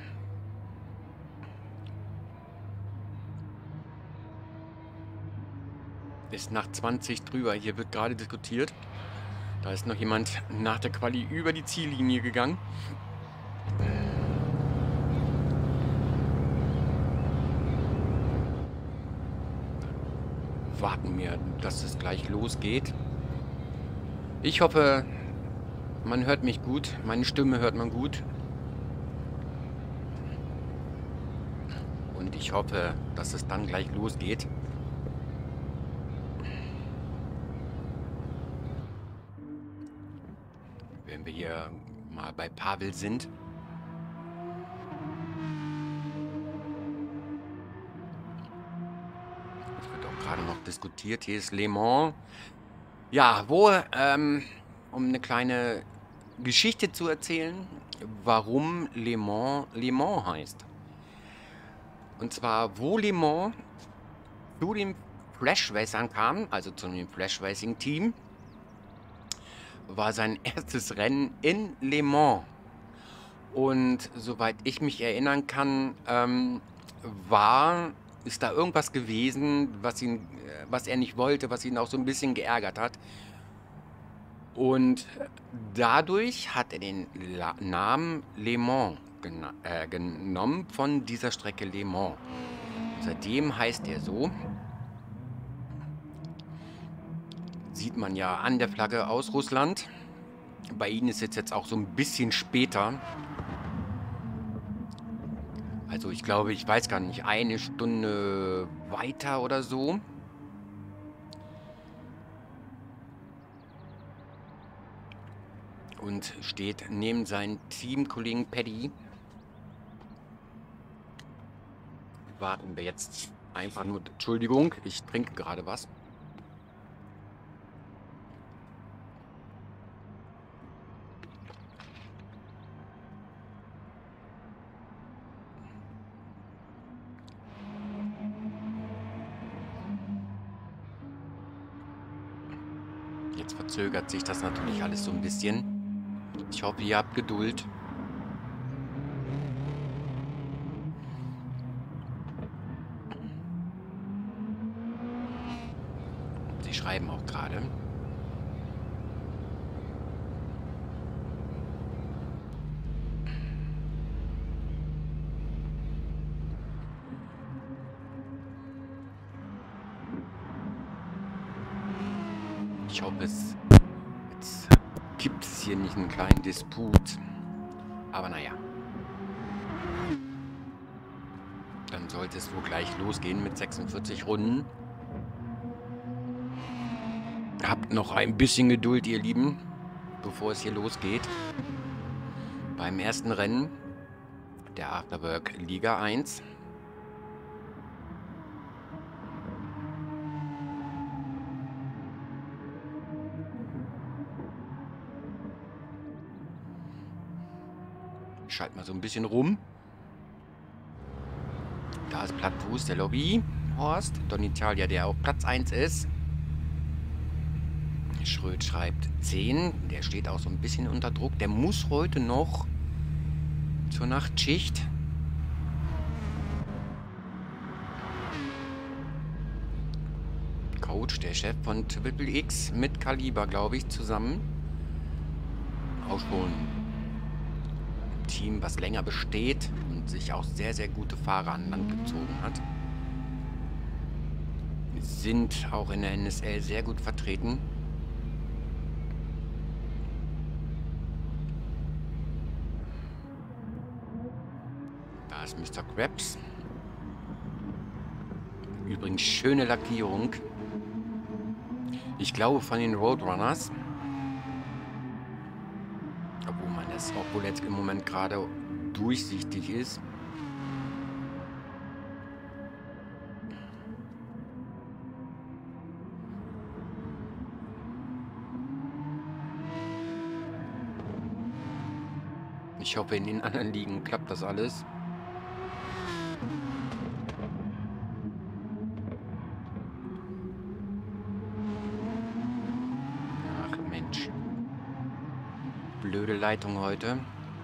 Ist nach zwanzig drüber. Hier wird gerade diskutiert. Da ist noch jemand nach der Quali über die Ziellinie gegangen. Warten wir, dass es gleich losgeht. Ich hoffe, man hört mich gut. Meine Stimme hört man gut. Und ich hoffe, dass es dann gleich losgeht. Wenn wir hier mal bei Pavel sind. Gerade noch diskutiert. Hier ist Le Mans. Ja, wo, ähm, um eine kleine Geschichte zu erzählen, warum Le Mans Le Mans heißt. Und zwar, wo Le Mans zu den Flash Racern kam, also zu dem Flash Racing Team, war sein erstes Rennen in Le Mans. Und soweit ich mich erinnern kann, ähm, war... ist da irgendwas gewesen, was ihn, was er nicht wollte, was ihn auch so ein bisschen geärgert hat. Und dadurch hat er den La Namen Le Mans gena äh, genommen von dieser Strecke Le Mans. Seitdem heißt er so. Sieht man ja an der Flagge aus Russland. Bei ihnen ist es jetzt auch so ein bisschen später. Also ich glaube, ich weiß gar nicht, eine Stunde weiter oder so. Und steht neben seinem Teamkollegen Paddy. Warten wir jetzt einfach nur... Entschuldigung, ich trinke gerade was. Jetzt verzögert sich das natürlich alles so ein bisschen. Ich hoffe, ihr habt Geduld. Sie schreiben auch gerade. Ich hoffe, es jetzt gibt es hier nicht einen kleinen Disput. Aber naja. Dann sollte es wohl gleich losgehen mit sechsundvierzig Runden. Habt noch ein bisschen Geduld, ihr Lieben, bevor es hier losgeht. Beim ersten Rennen der Afterwork Liga eins. Ich schalte mal so ein bisschen rum. Da ist Plattfuß, der Lobby. Horst. Don Italia, der auf Platz eins ist. Schröd schreibt zehn. Der steht auch so ein bisschen unter Druck. Der muss heute noch zur Nachtschicht. Coach, der Chef von Triple X mit Kaliber, glaube ich, zusammen. Auch schon ein Team, was länger besteht und sich auch sehr, sehr gute Fahrer an Land gezogen hat. Sind auch in der N S L sehr gut vertreten. Da ist Mister Krabs. Übrigens schöne Lackierung. Ich glaube von den Roadrunners. Obwohl man das, obwohl jetzt im Moment gerade durchsichtig ist. Ich hoffe, in den anderen Ligen klappt das alles. Ach Mensch. Blöde Leitung heute.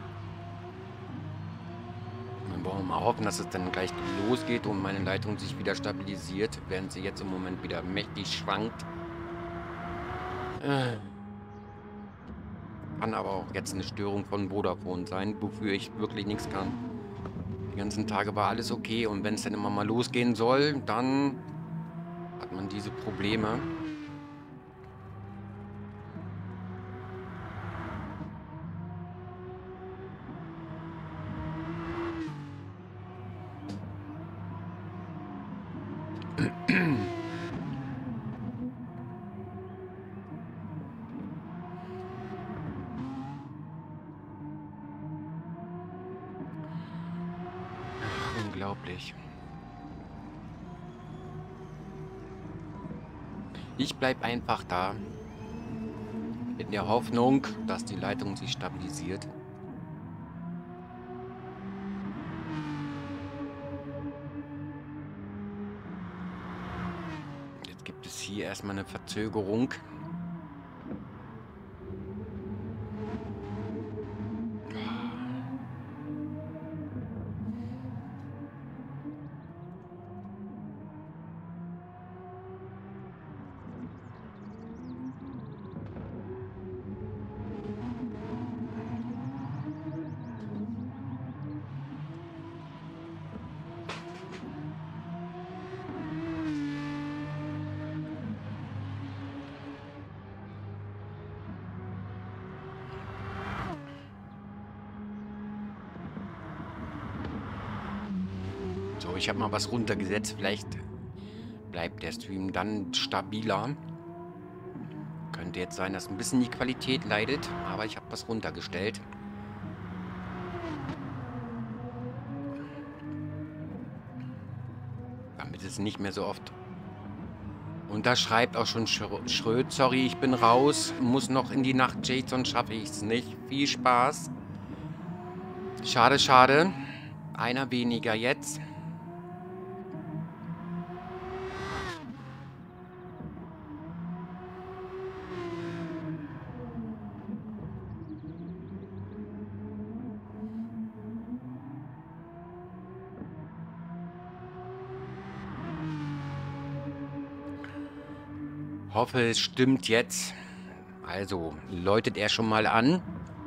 Wir wollen mal hoffen, dass es dann gleich losgeht und meine Leitung sich wieder stabilisiert, während sie jetzt im Moment wieder mächtig schwankt. Äh. Kann aber auch jetzt eine Störung von Vodafone sein, wofür ich wirklich nichts kann. Die ganzen Tage war alles okay und wenn es dann immer mal losgehen soll, dann hat man diese Probleme. Unglaublich. Ich bleib einfach da. In der Hoffnung, dass die Leitung sich stabilisiert. Jetzt gibt es hier erstmal eine Verzögerung. So, ich habe mal was runtergesetzt. Vielleicht bleibt der Stream dann stabiler. Könnte jetzt sein, dass ein bisschen die Qualität leidet, aber ich habe was runtergestellt. Damit es nicht mehr so oft... Und da schreibt auch schon Schröd, sorry, ich bin raus, muss noch in die Nachtschicht, sonst schaffe ich es nicht. Viel Spaß. Schade, schade. Einer weniger jetzt. Hoffe, es stimmt jetzt. Also, läutet er schon mal an.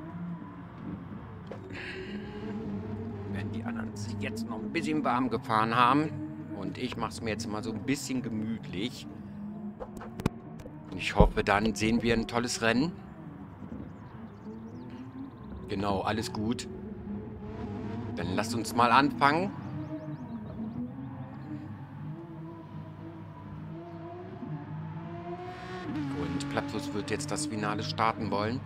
Wenn die anderen sich jetzt noch ein bisschen warm gefahren haben. Und ich mache es mir jetzt mal so ein bisschen gemütlich. Ich hoffe, dann sehen wir ein tolles Rennen. Genau, alles gut. Dann lasst uns mal anfangen. Und Plattfuß wird jetzt das Finale starten wollen.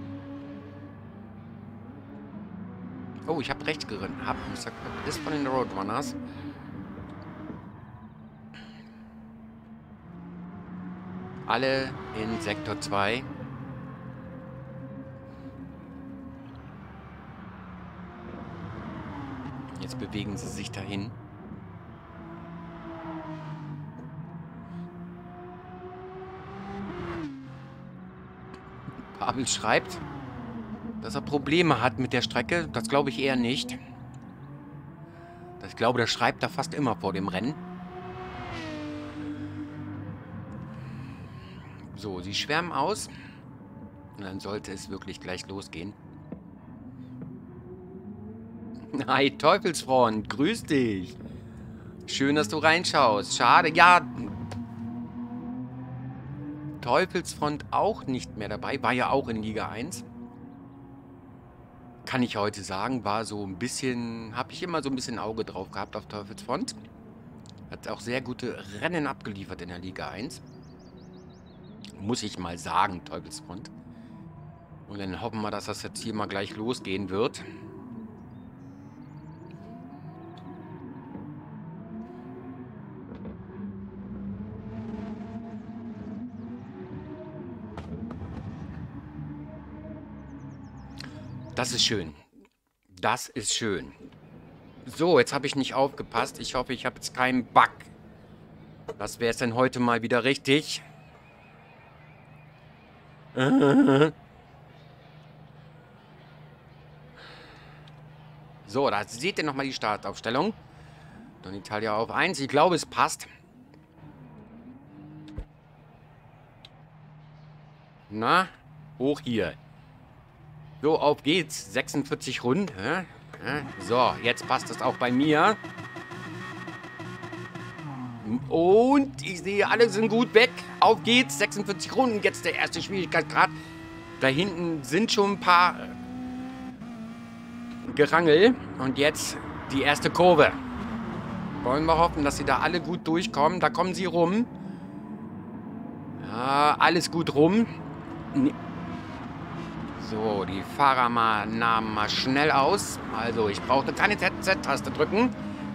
Oh, ich habe rechts geritten. Hab Mister Crab ist von den Roadrunners. Alle in Sektor zwei. Jetzt bewegen sie sich dahin. Pavel schreibt, dass er Probleme hat mit der Strecke. Das glaube ich eher nicht. Ich glaube, der schreibt da fast immer vor dem Rennen. So, sie schwärmen aus. Und dann sollte es wirklich gleich losgehen. Hi, Teufelsfreund. Grüß dich. Schön, dass du reinschaust. Schade. Ja. Teufelsfront auch nicht mehr dabei. War ja auch in Liga eins. Kann ich heute sagen. War so ein bisschen... Habe ich immer so ein bisschen Auge drauf gehabt auf Teufelsfront. Hat auch sehr gute Rennen abgeliefert in der Liga eins. Muss ich mal sagen, Teufelsfront. Und dann hoffen wir, dass das jetzt hier mal gleich losgehen wird. Das ist schön. Das ist schön. So, jetzt habe ich nicht aufgepasst. Ich hoffe, ich habe jetzt keinen Bug. Das wäre es denn heute mal wieder richtig. So, da seht ihr nochmal die Startaufstellung. Don Italia auf eins. Ich glaube, es passt. Na, hoch hier. So, auf geht's. sechsundvierzig Runden. So, jetzt passt es auch bei mir. Und ich sehe, alle sind gut weg. Auf geht's. sechsundvierzig Runden. Jetzt der erste Schwierigkeitsgrad. Da hinten sind schon ein paar Gerangel. Und jetzt die erste Kurve. Wollen wir hoffen, dass sie da alle gut durchkommen. Da kommen sie rum. Ja, alles gut rum. So, die Fahrer mal, nahmen mal schnell aus. Also, ich brauchte keine Z-Taste drücken.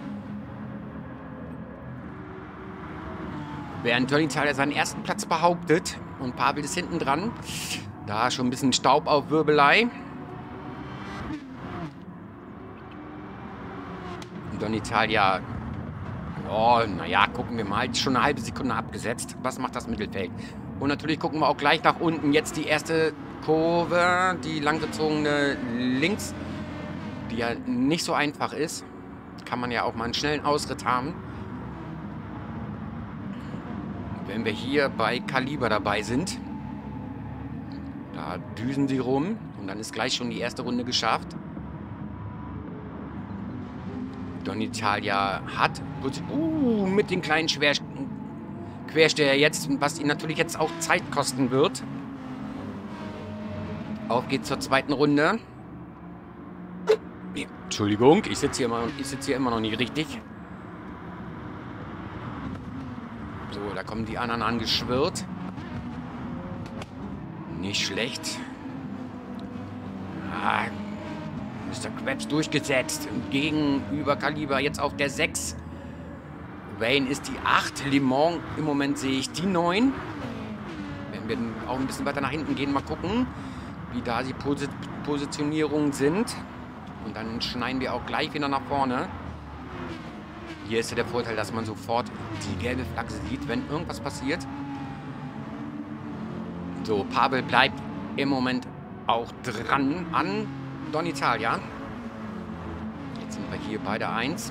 Während Don Italia seinen ersten Platz behauptet und Pavel ist hinten dran. Da schon ein bisschen Staub auf Wirbelei. Und Don Italia, oh, naja, gucken wir mal, schon eine halbe Sekunde abgesetzt. Was macht das Mittelfeld? Und natürlich gucken wir auch gleich nach unten. Jetzt die erste Kurve, die langgezogene links, die ja nicht so einfach ist. Kann man ja auch mal einen schnellen Ausritt haben. Wenn wir hier bei Kaliber dabei sind, da düsen sie rum und dann ist gleich schon die erste Runde geschafft. Don Italia hat uh, mit den kleinen Schwer Quersteher jetzt, was ihn natürlich jetzt auch Zeit kosten wird. Auf geht's zur zweiten Runde. Ja, Entschuldigung, ich sitze hier, immer, ich sitz hier immer noch nicht richtig. So, da kommen die anderen angeschwirrt. Nicht schlecht. Ah, Mister Krabs durchgesetzt. Gegenüber Kaliber jetzt auf der sechs. Wayne ist die acht. Le Mans, im Moment sehe ich die neun. Wenn wir auch ein bisschen weiter nach hinten gehen, mal gucken, wie da die Posi Positionierungen sind. Und dann schneiden wir auch gleich wieder nach vorne. Hier ist ja der Vorteil, dass man sofort die gelbe Flagge sieht, wenn irgendwas passiert. So, Pavel bleibt im Moment auch dran an Don Italia. Jetzt sind wir hier beide eins.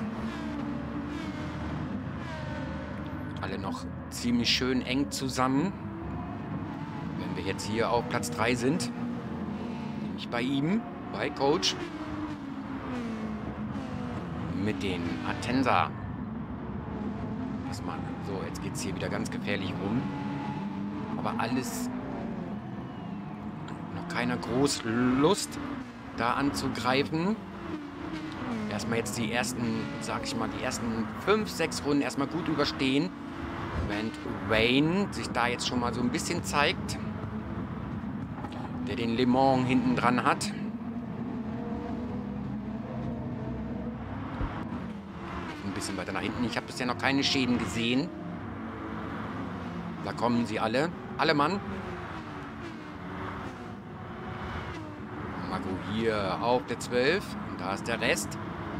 Alle noch ziemlich schön eng zusammen. Wenn wir jetzt hier auf Platz drei sind, nämlich bei ihm, bei Coach, mit den Atenza. Was man, so, jetzt geht es hier wieder ganz gefährlich rum. aber alles noch keiner groß Lust, da anzugreifen. Erstmal jetzt die ersten, sag ich mal, die ersten fünf, sechs Runden erstmal gut überstehen. Während Wayne sich da jetzt schon mal so ein bisschen zeigt, der den Le Mans hinten dran hat. Ein bisschen weiter nach hinten. Ich habe bisher noch keine Schäden gesehen. Da kommen sie alle. Alle Mann. Marco hier auf der zwölf. Und da ist der Rest.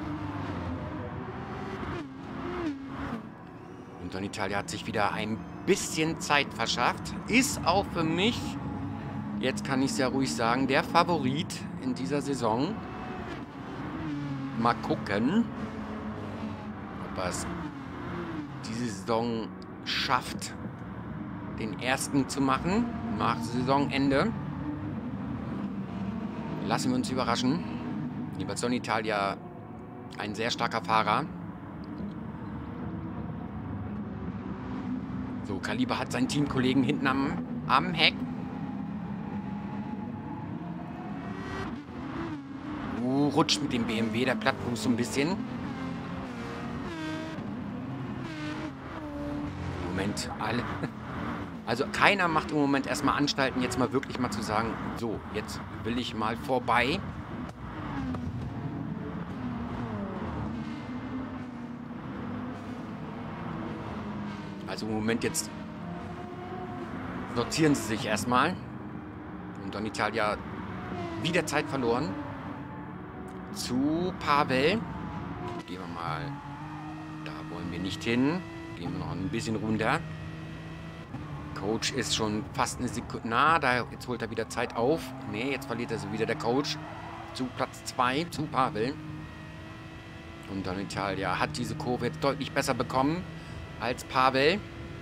Und Don Italia hat sich wieder ein bisschen Zeit verschafft. Ist auch für mich, jetzt kann ich es ja ruhig sagen, der Favorit in dieser Saison. Mal gucken, ob er es diese Saison schafft, den ersten zu machen nach Saisonende. Lassen wir uns überraschen. Jedenfalls Don Italia ein sehr starker Fahrer. So, Kaliber hat seinen Teamkollegen hinten am, am Heck. Uh, rutscht mit dem B M W der Plattfuß so ein bisschen. Moment, alle. Also keiner macht im Moment erstmal Anstalten, jetzt mal wirklich mal zu sagen, so, jetzt will ich mal vorbei. Also im Moment jetzt sortieren sie sich erstmal. Und Don Italia wieder Zeit verloren. Zu Pavel. Gehen wir mal. Da wollen wir nicht hin. Gehen wir noch ein bisschen runter. Coach ist schon fast eine Sekunde. Na, da jetzt holt er wieder Zeit auf. Ne, jetzt verliert er so wieder der Coach. Zu Platz zwei, zu Pavel. Und Don Italia hat diese Kurve jetzt deutlich besser bekommen als Pavel.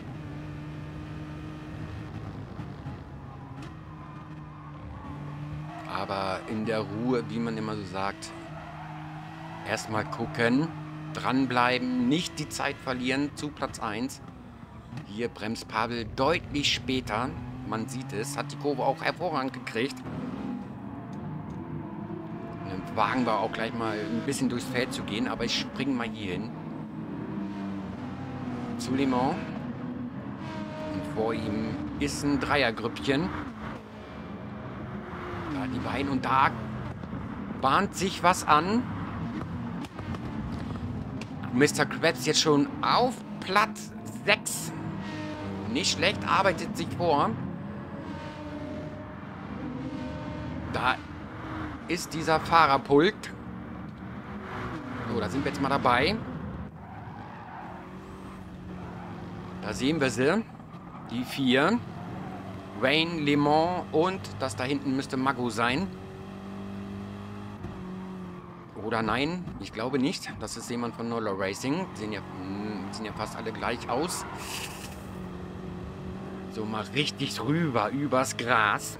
Aber in der Ruhe, wie man immer so sagt, erstmal gucken, dranbleiben, nicht die Zeit verlieren zu Platz eins. Hier bremst Pavel deutlich später. Man sieht es, hat die Kurve auch hervorragend gekriegt. Und dann wagen wir auch gleich mal ein bisschen durchs Feld zu gehen, aber ich springe mal hier hin. Zu Le Mans. Und vor ihm ist ein Dreiergrüppchen. Da die beiden und da bahnt sich was an. Mister Krebs jetzt schon auf Platz sechs. Nicht schlecht, arbeitet sich vor. Da ist dieser Fahrerpult. So, da sind wir jetzt mal dabei. Da sehen wir sie. Die vier. Wayne, Le Mans und das da hinten müsste Mago sein. Oder nein, ich glaube nicht. Das ist jemand von Nola Racing. Die sehen ja, sehen ja fast alle gleich aus. So, mal richtig rüber, übers Gras.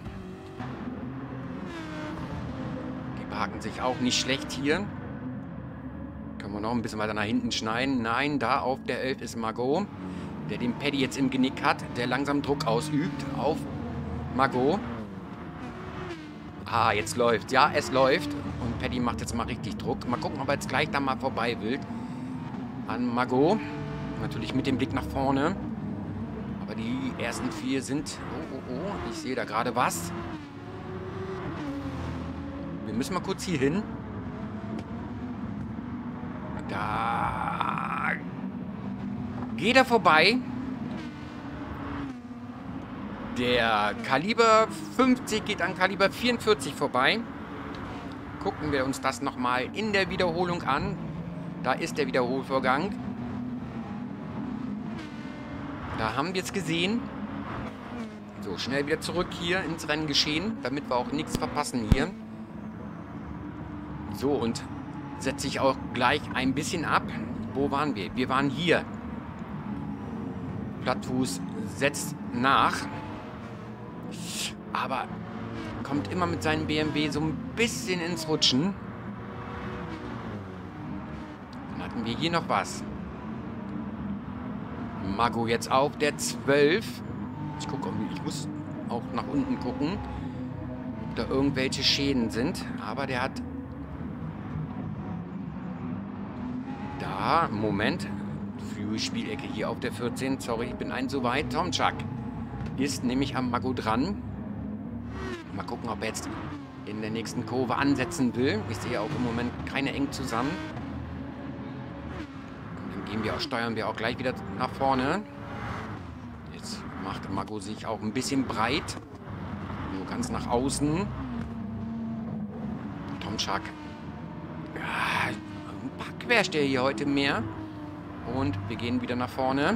Die parken sich auch nicht schlecht hier. Können wir noch ein bisschen weiter nach hinten schneiden. Nein, da auf der elf ist Margot, der den Paddy jetzt im Genick hat, der langsam Druck ausübt auf Margot. Ah, jetzt läuft. Ja, es läuft. Und Paddy macht jetzt mal richtig Druck. Mal gucken, ob er jetzt gleich da mal vorbei will. An Margot. Natürlich mit dem Blick nach vorne. Aber die ersten vier sind... Oh, oh, oh. Ich sehe da gerade was. Wir müssen mal kurz hier hin. Da... Geht er vorbei. Der Kaliber fünfzig geht an Kaliber vierundvierzig vorbei. Gucken wir uns das nochmal in der Wiederholung an. Da ist der Wiederholvorgang. Da haben wir es gesehen. So, schnell wieder zurück hier ins Renngeschehen, damit wir auch nichts verpassen hier. So, und setze ich auch gleich ein bisschen ab. Wo waren wir? Wir waren hier. Plattfuß setzt nach. Aber kommt immer mit seinem B M W so ein bisschen ins Rutschen. Dann hatten wir hier noch was. Margot jetzt auf der zwölf. Ich gucke, ich muss auch nach unten gucken, ob da irgendwelche Schäden sind. Aber der hat... Da, Moment. Fury-Spielecke hier auf der vierzehn. Sorry, ich bin ein so weit. Tomczak ist nämlich am Mago dran. Mal gucken, ob er jetzt in der nächsten Kurve ansetzen will. Ich sehe auch im Moment keine eng zusammen. Dann gehen wir auch, steuern wir auch gleich wieder nach vorne. Jetzt macht Mago sich auch ein bisschen breit. Nur ganz nach außen. Tomczak. Ja, ein paar Quersteher hier heute mehr. Und wir gehen wieder nach vorne.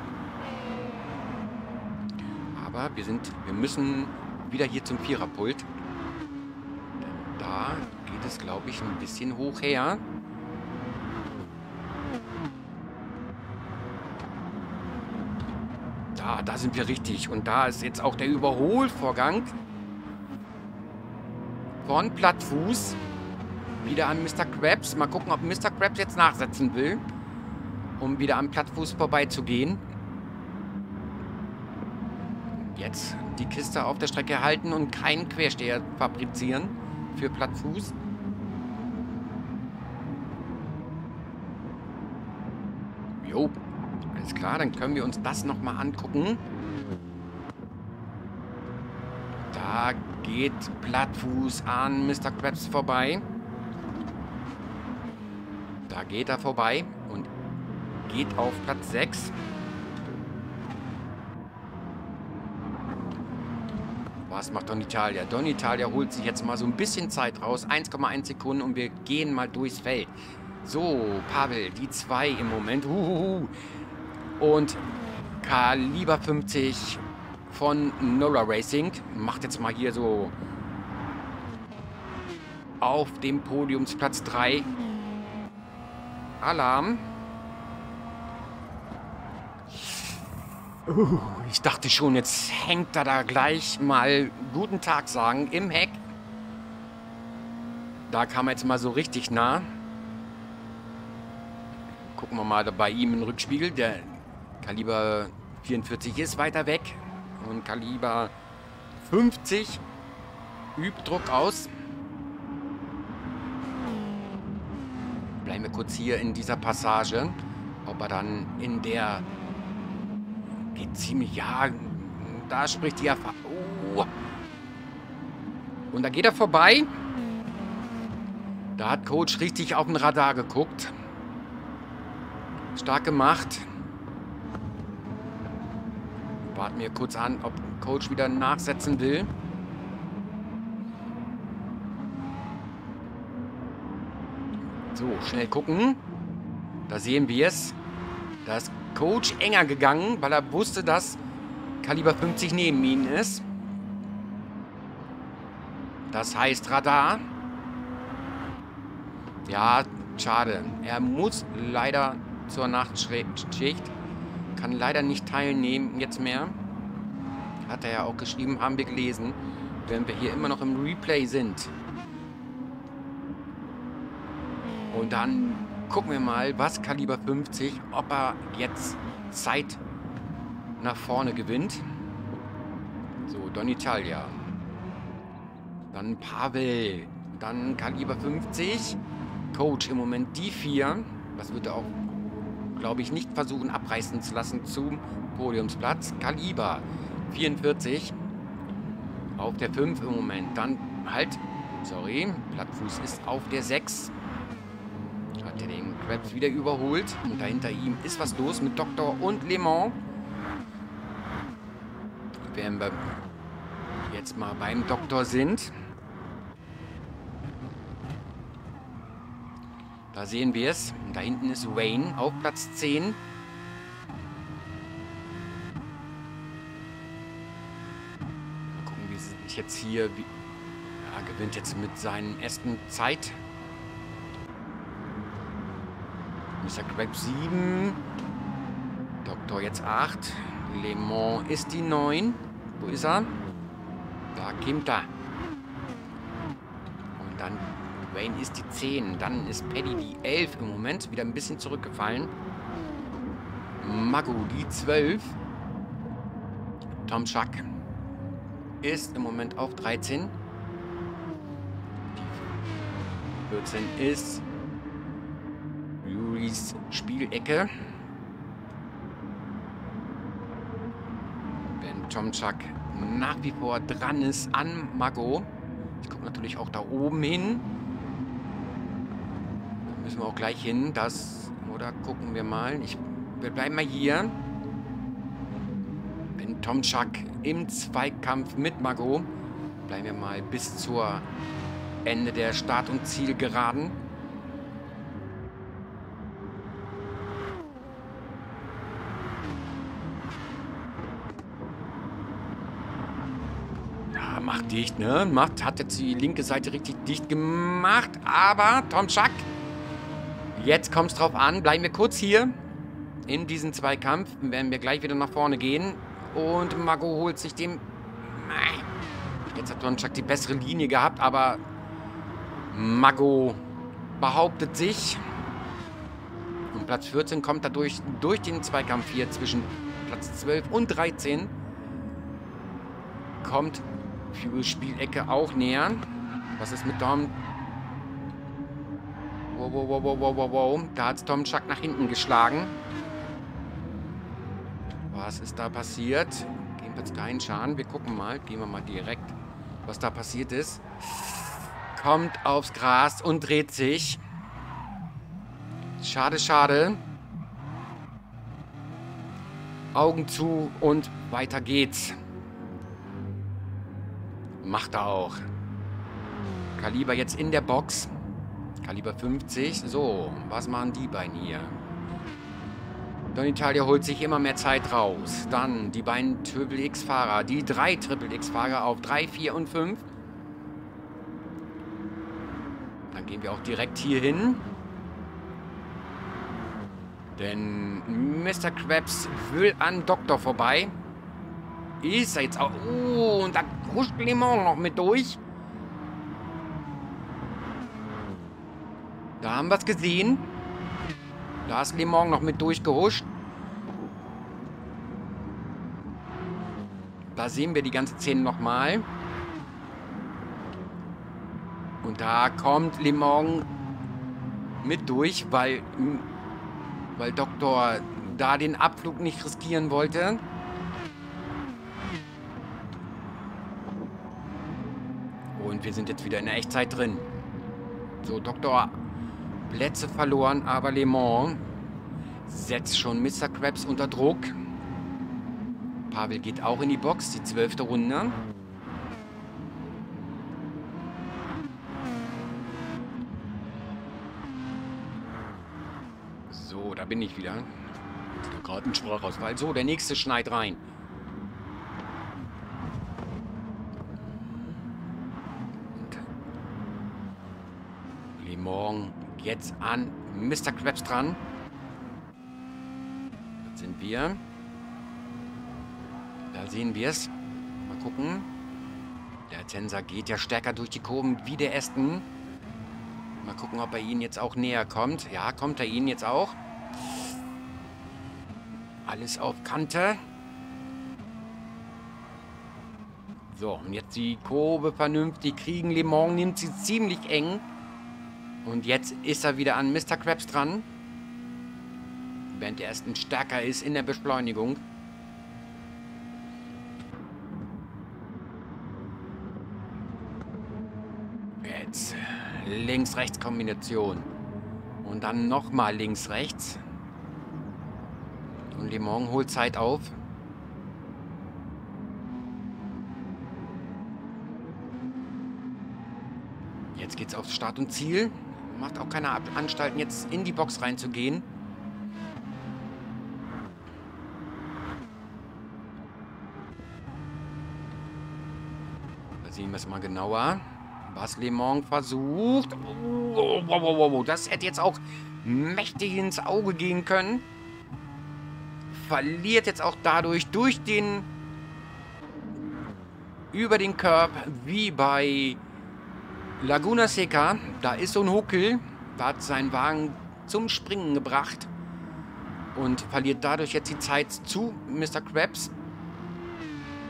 Aber wir sind, wir müssen wieder hier zum Viererpult. Denn da geht es, glaube ich, ein bisschen hoch her. Da, da sind wir richtig. Und da ist jetzt auch der Überholvorgang von Plattfuß. Wieder an Mister Krabs. Mal gucken, ob Mister Krabs jetzt nachsetzen will, um wieder am Plattfuß vorbeizugehen. Jetzt die Kiste auf der Strecke halten und keinen Quersteher fabrizieren für Plattfuß. Jo, alles klar, dann können wir uns das nochmal angucken. Da geht Plattfuß an Mister Krabs vorbei. Da geht er vorbei und geht auf Platz sechs. Was macht Don Italia? Don Italia holt sich jetzt mal so ein bisschen Zeit raus. eins Komma eins Sekunden und wir gehen mal durchs Feld. So, Pavel, die zwei im Moment. Uhuhu. Und Kaliber fünfzig von Nola Racing macht jetzt mal hier so auf dem Podiumsplatz drei Alarm. Uh, ich dachte schon, jetzt hängt er da gleich mal guten Tag sagen im Heck. Da kam er jetzt mal so richtig nah. Gucken wir mal bei ihm im Rückspiegel. Der Kaliber vierundvierzig ist weiter weg. Und Kaliber fünfzig übt Druck aus. Bleiben wir kurz hier in dieser Passage. Ob er dann in der... Geht ziemlich... Ja, da spricht die Erfahrung. Oh. Und da geht er vorbei. Da hat Coach richtig auf den Radar geguckt. Stark gemacht. Warten wir kurz an, ob Coach wieder nachsetzen will. So, schnell gucken. Da sehen wir es. Da ist Coach enger gegangen, weil er wusste, dass Kaliber fünfzig neben ihm ist. Das heißt Radar. Ja, schade. Er muss leider zur Nachtschicht. Kann leider nicht teilnehmen jetzt mehr. Hat er ja auch geschrieben, haben wir gelesen. Wenn wir hier immer noch im Replay sind. Und dann gucken wir mal, was Kaliber fünfzig, ob er jetzt Zeit nach vorne gewinnt. So, Don Italia. Dann Pavel. Dann Kaliber fünfzig. Coach im Moment die vier. Das wird er auch, glaube ich, nicht versuchen abreißen zu lassen zum Podiumsplatz. Kaliber vierundvierzig. Auf der fünf im Moment. Dann halt, sorry, Plattfuß ist auf der sechs. Hat er den Krabs wieder überholt. Und dahinter ihm ist was los mit Doktor und Le Mans. Während wir jetzt mal beim Doktor sind. Da sehen wir es. Und da hinten ist Wayne auf Platz zehn. Mal gucken, wie sich jetzt hier... Wie, ja, gewinnt jetzt mit seinen ersten Zeit. Mister Krabs sieben. Doktor jetzt acht. Le Mans ist die neun. Wo ist er? Da kommt er. Und dann Wayne ist die zehn. Dann ist Paddy die elf im Moment. Wieder ein bisschen zurückgefallen. Mago die zwölf. Tomczak ist im Moment auf dreizehn. Die vierzehn ist Juris Spielecke. Wenn Tomczak nach wie vor dran ist an Mago. Ich gucke natürlich auch da oben hin. Da müssen wir auch gleich hin. Das, oder gucken wir mal. Ich, wir bleiben mal hier. Wenn Tomczak im Zweikampf mit Mago. Bleiben wir mal bis zur Ende der Start- und Zielgeraden. Ja, macht dicht, ne? Macht, hat jetzt die linke Seite richtig dicht gemacht. Aber Tomczak, jetzt kommt es drauf an. Bleiben wir kurz hier in diesem Zweikampf. Werden wir gleich wieder nach vorne gehen. Und Mago holt sich den... Jetzt hat Tomczak die bessere Linie gehabt, aber Mago behauptet sich. Und Platz vierzehn kommt dadurch durch den Zweikampf hier zwischen Platz zwölf und dreizehn. Kommt für Spielecke auch näher. Was ist mit Tom? Wow, wow, wow, wow, wow, wow, wow. Da hat Tomczak nach hinten geschlagen. Was ist da passiert? Gehen wir jetzt keinen Schaden. Wir gucken mal. Gehen wir mal direkt, was da passiert ist. Kommt aufs Gras und dreht sich. Schade, schade. Augen zu und weiter geht's. Macht er auch. Kaliber jetzt in der Box. Kaliber fünfzig. So, was machen die beiden hier? Don Italia holt sich immer mehr Zeit raus. Dann die beiden Triple X-Fahrer. Die drei Triple X-Fahrer auf drei, vier und fünf. Dann gehen wir auch direkt hier hin. Denn Mister Krabs will an Doktor vorbei. Ist er jetzt auch... Oh, und da huscht Le Mans noch mit durch. Da haben wir es gesehen. Da ist Le Mans noch mit durchgehuscht. Da sehen wir die ganze Szene nochmal. Und da kommt Le Mans mit durch, weil, weil Doktor da den Abflug nicht riskieren wollte. Und wir sind jetzt wieder in der Echtzeit drin. So, Doktor Plätze verloren, aber Le Mans setzt schon Mister Krabs unter Druck. Pavel geht auch in die Box, die zwölfte Runde. So, da bin ich wieder. Gerade ein Sprachausfall. So, der nächste schneit rein. Und Le Mans jetzt an Mister Krabs dran. Das sind wir. Da sehen wir es. Mal gucken. Der Tensa geht ja stärker durch die Kurven wie der Aston. Mal gucken, ob er ihnen jetzt auch näher kommt. Ja, kommt er ihnen jetzt auch. Alles auf Kante. So, und jetzt die Kurve vernünftig kriegen. Le Mans nimmt sie ziemlich eng. Und jetzt ist er wieder an Mister Krabs dran. Während der Aston stärker ist in der Beschleunigung. Jetzt Links-Rechts-Kombination. Und dann nochmal Links-Rechts. Und Le Mans holt Zeit auf. Jetzt geht's auf Start und Ziel. Macht auch keine Anstalten, jetzt in die Box reinzugehen. Da sehen wir es mal genauer. Was Le Mans versucht. Oh, wow, wow, wow. Das hätte jetzt auch mächtig ins Auge gehen können. Verliert jetzt auch dadurch durch den... über den Curb, wie bei Laguna Seca. Da ist so ein Huckel. Da hat seinen Wagen zum Springen gebracht. Und verliert dadurch jetzt die Zeit zu Mister Krabs.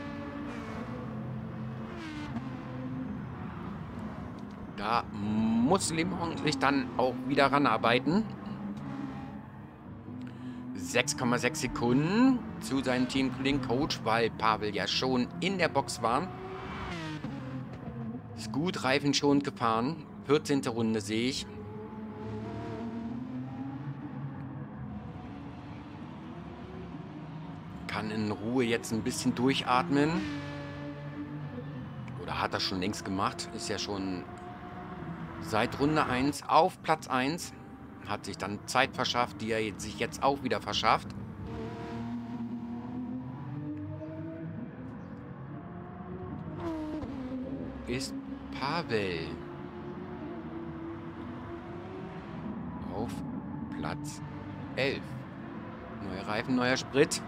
Da muss Le Mans sich dann auch wieder ranarbeiten. sechs Komma sechs Sekunden zu seinem Teamkollegen Coach, weil Pavel ja schon in der Box war. Ist gut reifenschonend gefahren. vierzehnte Runde sehe ich. Kann in Ruhe jetzt ein bisschen durchatmen. Oder hat er schon längst gemacht. Ist ja schon seit Runde eins auf Platz eins. Hat sich dann Zeit verschafft, die er sich jetzt auch wieder verschafft. Ist Pavel auf Platz elf. Neue Reifen, neuer Sprit.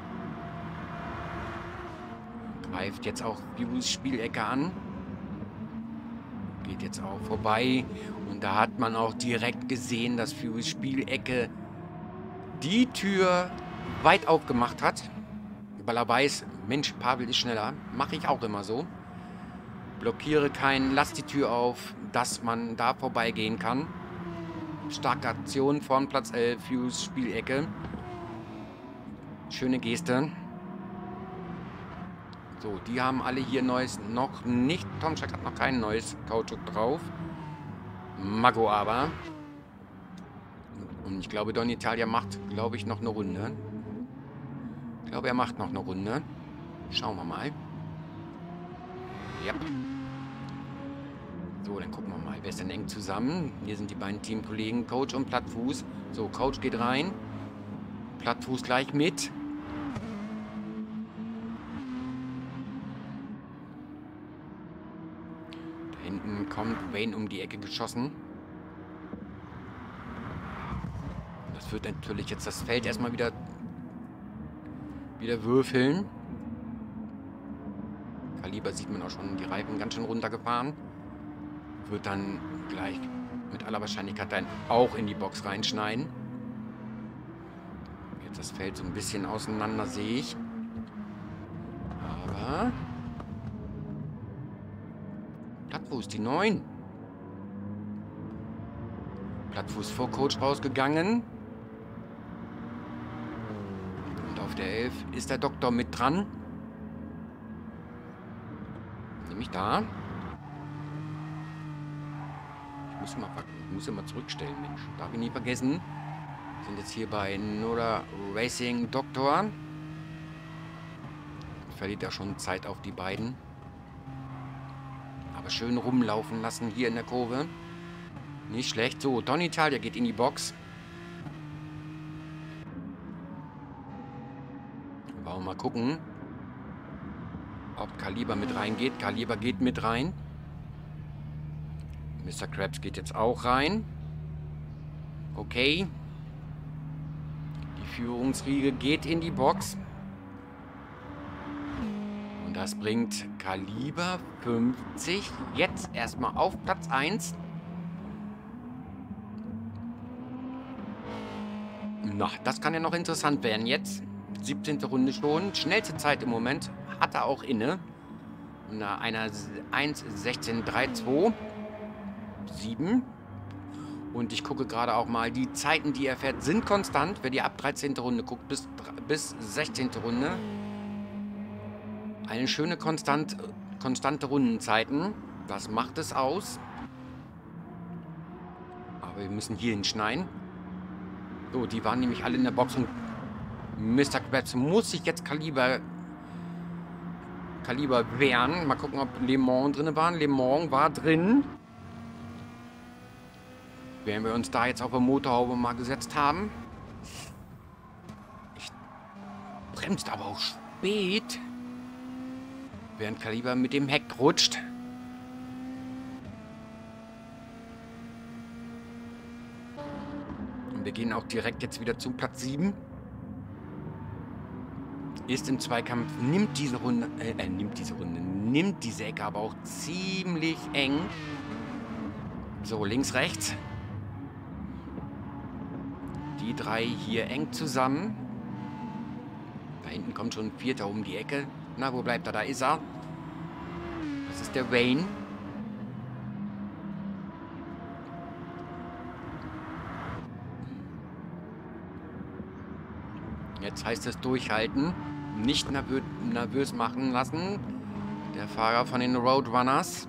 Greift jetzt auch Fuse Spielecke an. Geht jetzt auch vorbei. Und da hat man auch direkt gesehen, dass Fuse Spielecke die Tür weit aufgemacht hat. Weil er weiß, Mensch, Pavel ist schneller. Mache ich auch immer so. Blockiere keinen, lass die Tür auf, dass man da vorbeigehen kann. Starke Aktion von Platz elf, Fuse Spielecke. Schöne Geste. So, die haben alle hier neues noch nicht. Tomczak hat noch kein neues Kautschuk drauf. Mago aber. Und ich glaube, Don Italia macht, glaube ich, noch eine Runde. Ich glaube, er macht noch eine Runde. Schauen wir mal. Ja. So, dann gucken wir mal. Wer ist denn eng zusammen? Hier sind die beiden Teamkollegen, Coach und Plattfuß. So, Coach geht rein. Plattfuß gleich mit. Hinten kommt Wayne um die Ecke geschossen. Das wird natürlich jetzt das Feld erstmal wieder, wieder würfeln. Kaliber sieht man auch schon, die Reifen ganz schön runtergefahren. Wird dann gleich mit aller Wahrscheinlichkeit dann auch in die Box reinschneiden. Jetzt das Feld so ein bisschen auseinander, sehe ich. Aber... Plattfuß, die neun. Plattfuß vor Coach rausgegangen. Und auf der elf ist der Doktor mit dran. Nämlich da. Ich muss immer, ich muss immer zurückstellen, Mensch. Darf ich nie vergessen. Wir sind jetzt hier bei Noda Racing Doktor. Verliert ja schon Zeit auf die beiden. Aber schön rumlaufen lassen hier in der Kurve. Nicht schlecht. So, Don Italia geht in die Box. Wollen wir mal gucken, ob Kaliber mit reingeht. Kaliber geht mit rein. Mister Krabs geht jetzt auch rein. Okay. Die Führungsriege geht in die Box. Und das bringt Kaliber fünfzig jetzt erstmal auf Platz eins. Na, das kann ja noch interessant werden jetzt. siebzehnte Runde schon. Schnellste Zeit im Moment hat er auch inne. Na, einer eins sechzehn dreiundzwanzig. sieben. Und ich gucke gerade auch mal, die Zeiten, die er fährt, sind konstant. Wer die ab dreizehnte Runde guckt, bis, bis sechzehnte Runde. Eine schöne konstant, konstante Rundenzeiten. Das macht es aus. Aber wir müssen hier hinschneiden. So, die waren nämlich alle in der Box und Mister Krabs muss sich jetzt Kaliber Kaliber wehren. Mal gucken, ob Le Mans drin waren. Le Mans war drin. Während wir uns da jetzt auf der Motorhaube mal gesetzt haben. Ich bremst aber auch spät. Während Kaliber mit dem Heck rutscht. Und wir gehen auch direkt jetzt wieder zu Platz sieben. Ist im Zweikampf, nimmt diese Runde, äh, äh, nimmt diese Runde, nimmt diese Ecke aber auch ziemlich eng. So, links, rechts. Die drei hier eng zusammen. Da hinten kommt schon ein Vierter um die Ecke. Na, wo bleibt er? Da ist er. Das ist der Wayne. Jetzt heißt es durchhalten. Nicht nervö nervös machen lassen. Der Fahrer von den Roadrunners.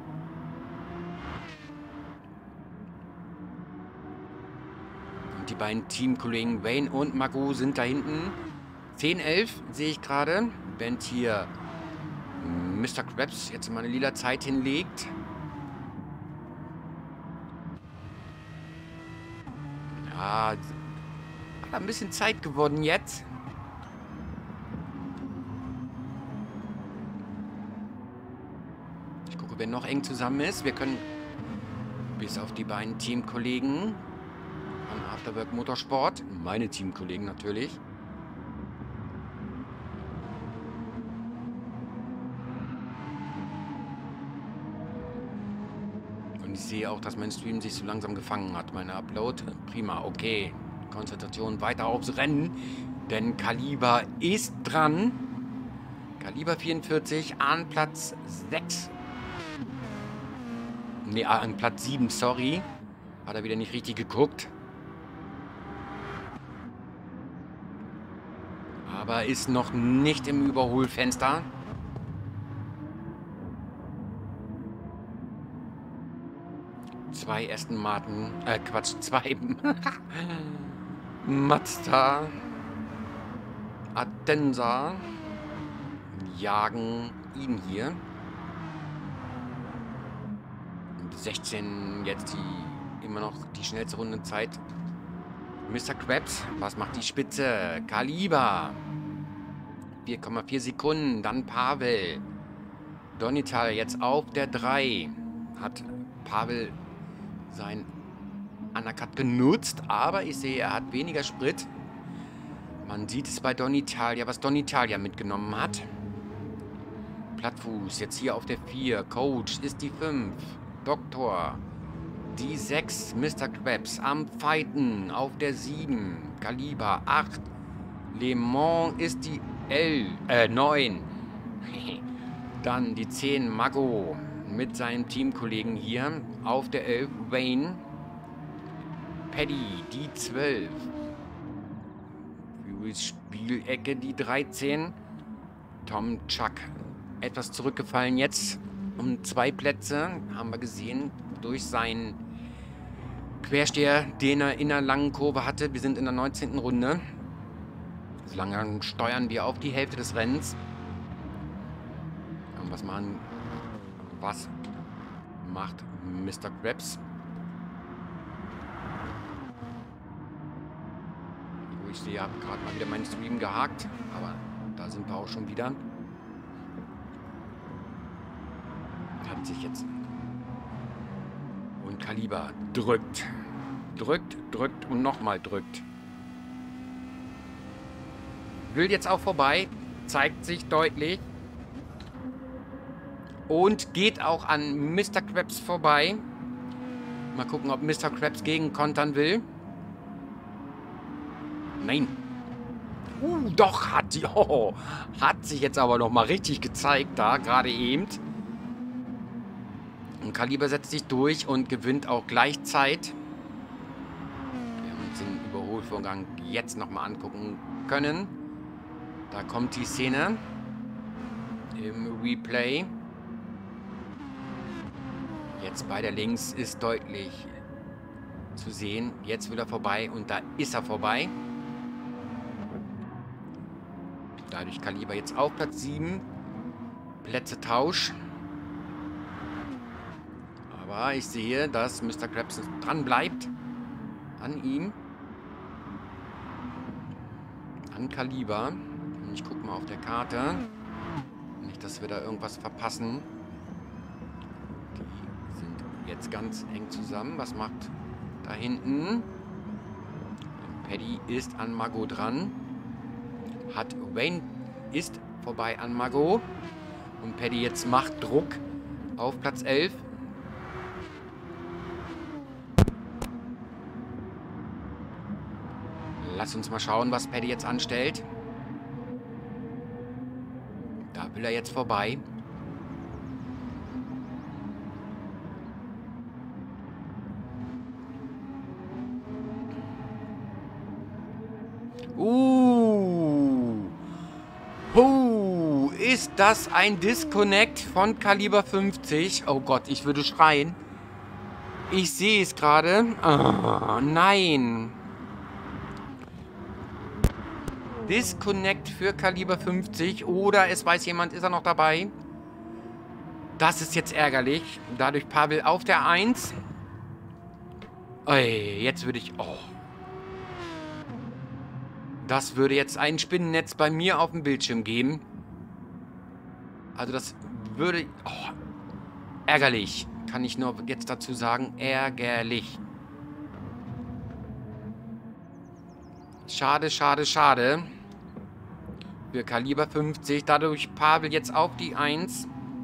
Und die beiden Teamkollegen Wayne und Magoo sind da hinten. zehn elf sehe ich gerade. Während hier Mister Krabs jetzt mal eine lila Zeit hinlegt. Ja, hat ein bisschen Zeit geworden jetzt. Ich gucke, wer noch eng zusammen ist. Wir können bis auf die beiden Teamkollegen von Afterwork Motorsport, meine Teamkollegen natürlich. Und ich sehe auch, dass mein Stream sich so langsam gefangen hat. Meine Upload, prima, okay. Konzentration weiter aufs Rennen, denn Kaliber ist dran. Kaliber vierundvierzig an Platz sechs. Ne, an Platz sieben, sorry. Hat er wieder nicht richtig geguckt. Aber ist noch nicht im Überholfenster. Zwei Aston Martin, äh Quatsch, zwei Mazda Adenza jagen ihn hier. sechzehn jetzt die immer noch die schnellste Rundenzeit. Mister Krabs, was macht die Spitze? Kaliber vier Komma vier Sekunden, dann Pavel. Donital jetzt auf der drei. Hat Pavel sein Undercut genutzt, aber ich sehe, er hat weniger Sprit. Man sieht es bei Donitalia, was Donitalia mitgenommen hat. Plattfuß jetzt hier auf der vier. Coach ist die fünf. Doktor die sechs. Mister Krabs am Fighten auf der sieben. Kaliber acht. Le Mans ist die elf, äh, neun. Dann die zehn. Magoo mit seinem Teamkollegen hier auf der elf. Wayne. Paddy die zwölf. Fury's Spielecke die dreizehn. Tom Chuck etwas zurückgefallen jetzt um zwei Plätze. Haben wir gesehen durch seinen Quersteher, den er in der langen Kurve hatte. Wir sind in der neunzehnten Runde. So lange steuern wir auf die Hälfte des Rennens. Und was machen... Was macht Mister Krabs? Ich sehe, ich habe gerade mal wieder meinen Stream gehakt. Aber da sind wir auch schon wieder. Hat sich jetzt... Und Kaliber drückt. Drückt, drückt und nochmal drückt. Will jetzt auch vorbei. Zeigt sich deutlich. Und geht auch an Mister Krabs vorbei. Mal gucken, ob Mister Krabs gegenkontern will. Nein. Uh, doch, hat sie. Oh, hat sich jetzt aber noch mal richtig gezeigt da, gerade eben. Und Kaliber setzt sich durch und gewinnt auch gleich Zeit. Wir haben uns den Überholvorgang jetzt noch mal angucken können. Da kommt die Szene im Replay. Jetzt bei der Links ist deutlich zu sehen. Jetzt will er vorbei und da ist er vorbei. Dadurch Kaliber jetzt auf Platz sieben. Plätze Tausch. Aber ich sehe, dass Mister Krabs dran bleibt. An ihm. An Kaliber. Und ich gucke mal auf der Karte. Nicht, dass wir da irgendwas verpassen. Die sind jetzt ganz eng zusammen. Was macht da hinten? Paddy ist an Magoo dran. Hat Wayne ist vorbei an Magoo. Und Paddy jetzt macht Druck auf Platz elf. Lass uns mal schauen, was Paddy jetzt anstellt. Da will er jetzt vorbei. Uh, ist das ein Disconnect von Kaliber fünfzig? Oh Gott, ich würde schreien. Ich sehe es gerade. Oh, nein. Disconnect für Kaliber fünfzig. Oder es weiß jemand, ist er noch dabei? Das ist jetzt ärgerlich. Dadurch Pavel auf der eins. Ey, jetzt würde ich... Oh. Das würde jetzt ein Spinnennetz bei mir auf dem Bildschirm geben. Also das würde... Oh, ärgerlich. Kann ich nur jetzt dazu sagen. Ärgerlich. Schade, schade, schade. Für Kaliber fünfzig. Dadurch Pavel jetzt auf die eins.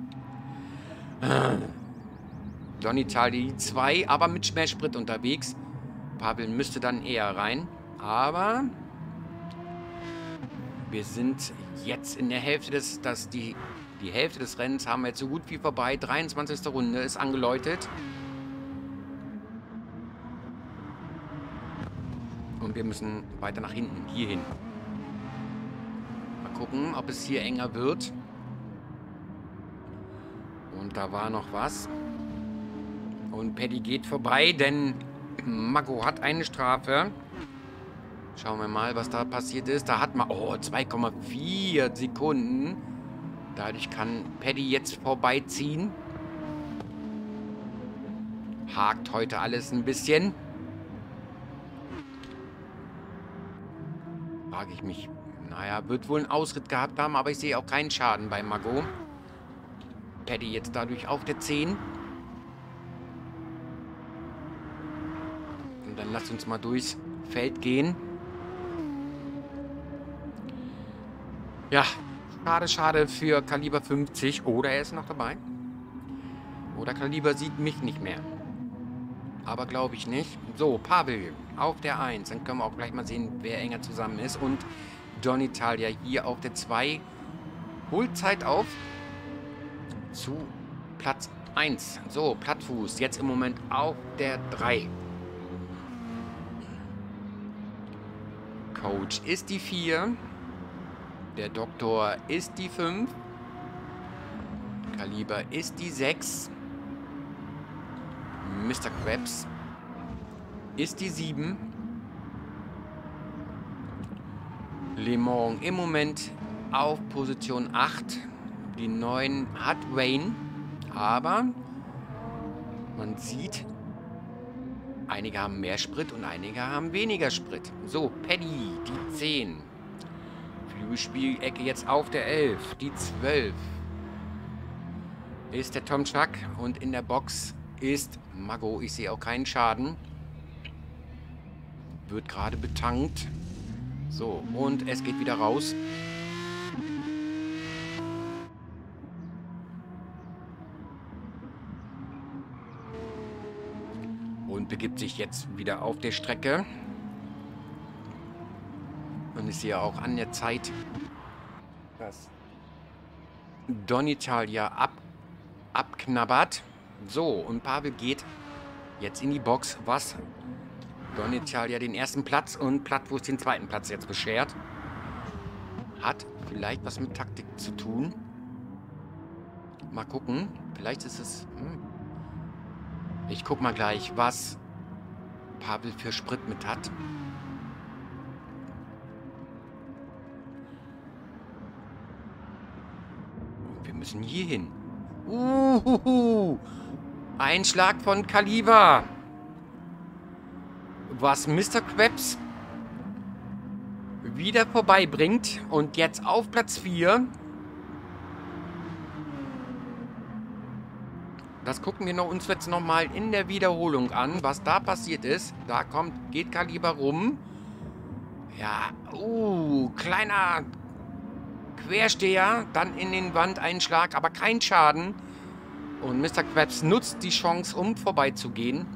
Donitali die zwei, aber mit mehr Sprit unterwegs. Pavel müsste dann eher rein. Aber wir sind jetzt in der Hälfte des... Das, die, die Hälfte des Rennens haben wir jetzt so gut wie vorbei. dreiundzwanzigste Runde ist angeläutet. Und wir müssen weiter nach hinten. Hier hin. Mal gucken, ob es hier enger wird. Und da war noch was. Und Paddy geht vorbei, denn Maggo hat eine Strafe. Schauen wir mal, was da passiert ist. Da hat man... Oh, zwei Komma vier Sekunden. Dadurch kann Paddy jetzt vorbeiziehen. Hakt heute alles ein bisschen. Frage ich mich. Naja, wird wohl einen Ausritt gehabt haben, aber ich sehe auch keinen Schaden bei Maggo. Paddy jetzt dadurch auf der zehn. Und dann lasst uns mal durchs Feld gehen. Ja, schade, schade für Kaliber fünfzig. Oder er ist noch dabei. Oder Kaliber sieht mich nicht mehr. Aber glaube ich nicht. So, Pavel auf der eins. Dann können wir auch gleich mal sehen, wer enger zusammen ist. Und Donitalia hier auf der zwei. Holt Zeit auf. Zu Platz eins. So, Plattfuß. Jetzt im Moment auf der drei. Coach ist die vier. Der Doktor ist die fünf. Kaliber ist die sechs. Mister Krabs ist die sieben. Le Mans im Moment auf Position acht. Die neun hat Wayne. Aber man sieht, einige haben mehr Sprit und einige haben weniger Sprit. So, Paddy, die zehn. Flügelspielecke jetzt auf der elf. Die zwölf ist der Tomczak. Und in der Box ist Maggo. Ich sehe auch keinen Schaden. Wird gerade betankt. So, und es geht wieder raus. Und begibt sich jetzt wieder auf der Strecke. Und ich sehe auch an der Zeit, dass Donitalia ab, abknabbert. So, und Pavel geht jetzt in die Box, was Donitalia den ersten Platz und Plattfuß den zweiten Platz jetzt beschert. Hat vielleicht was mit Taktik zu tun. Mal gucken. Vielleicht ist es... Hm. Ich guck mal gleich, was Pavel für Sprit mit hat. Und wir müssen hier hin. Uhuhu. Einschlag von Kaliber. Was Mister Krabs wieder vorbeibringt. Und jetzt auf Platz vier. Das gucken wir noch, uns jetzt nochmal in der Wiederholung an, was da passiert ist. Da kommt, geht Kaliber rum. Ja, uh, kleiner Quersteher. Dann in den Wandeinschlag, aber kein Schaden. Und Mister Krabs nutzt die Chance, um vorbeizugehen.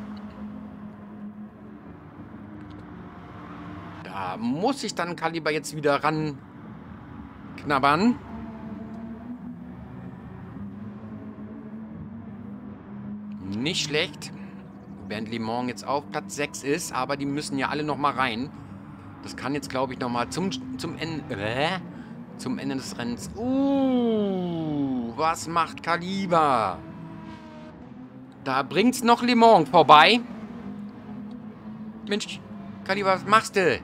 Da muss sich dann Kaliber jetzt wieder ran knabbern. Nicht schlecht. Während Le Mans jetzt auf Platz sechs ist, aber die müssen ja alle nochmal rein. Das kann jetzt, glaube ich, nochmal zum, zum Ende... Äh, zum Ende des Rennens. Uh, was macht Kaliber? Da bringt's noch Le Mans vorbei. Mensch, Kaliber, was machst du?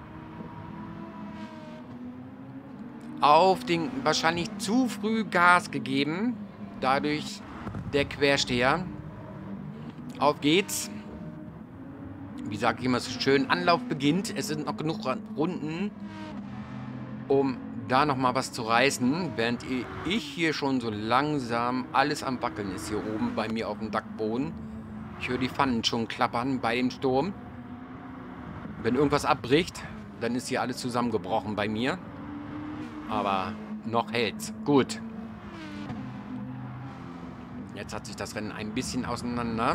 Auf den wahrscheinlich zu früh Gas gegeben. Dadurch der Quersteher. Auf geht's. Wie sage ich immer so schön, Anlauf beginnt. Es sind noch genug Runden, um da nochmal was zu reißen. Während ich hier schon so langsam alles am Wackeln ist hier oben bei mir auf dem Dachboden. Ich höre die Pfannen schon klappern bei dem Sturm. Wenn irgendwas abbricht, dann ist hier alles zusammengebrochen bei mir. Aber noch hält's. Gut. Jetzt hat sich das Rennen ein bisschen auseinander.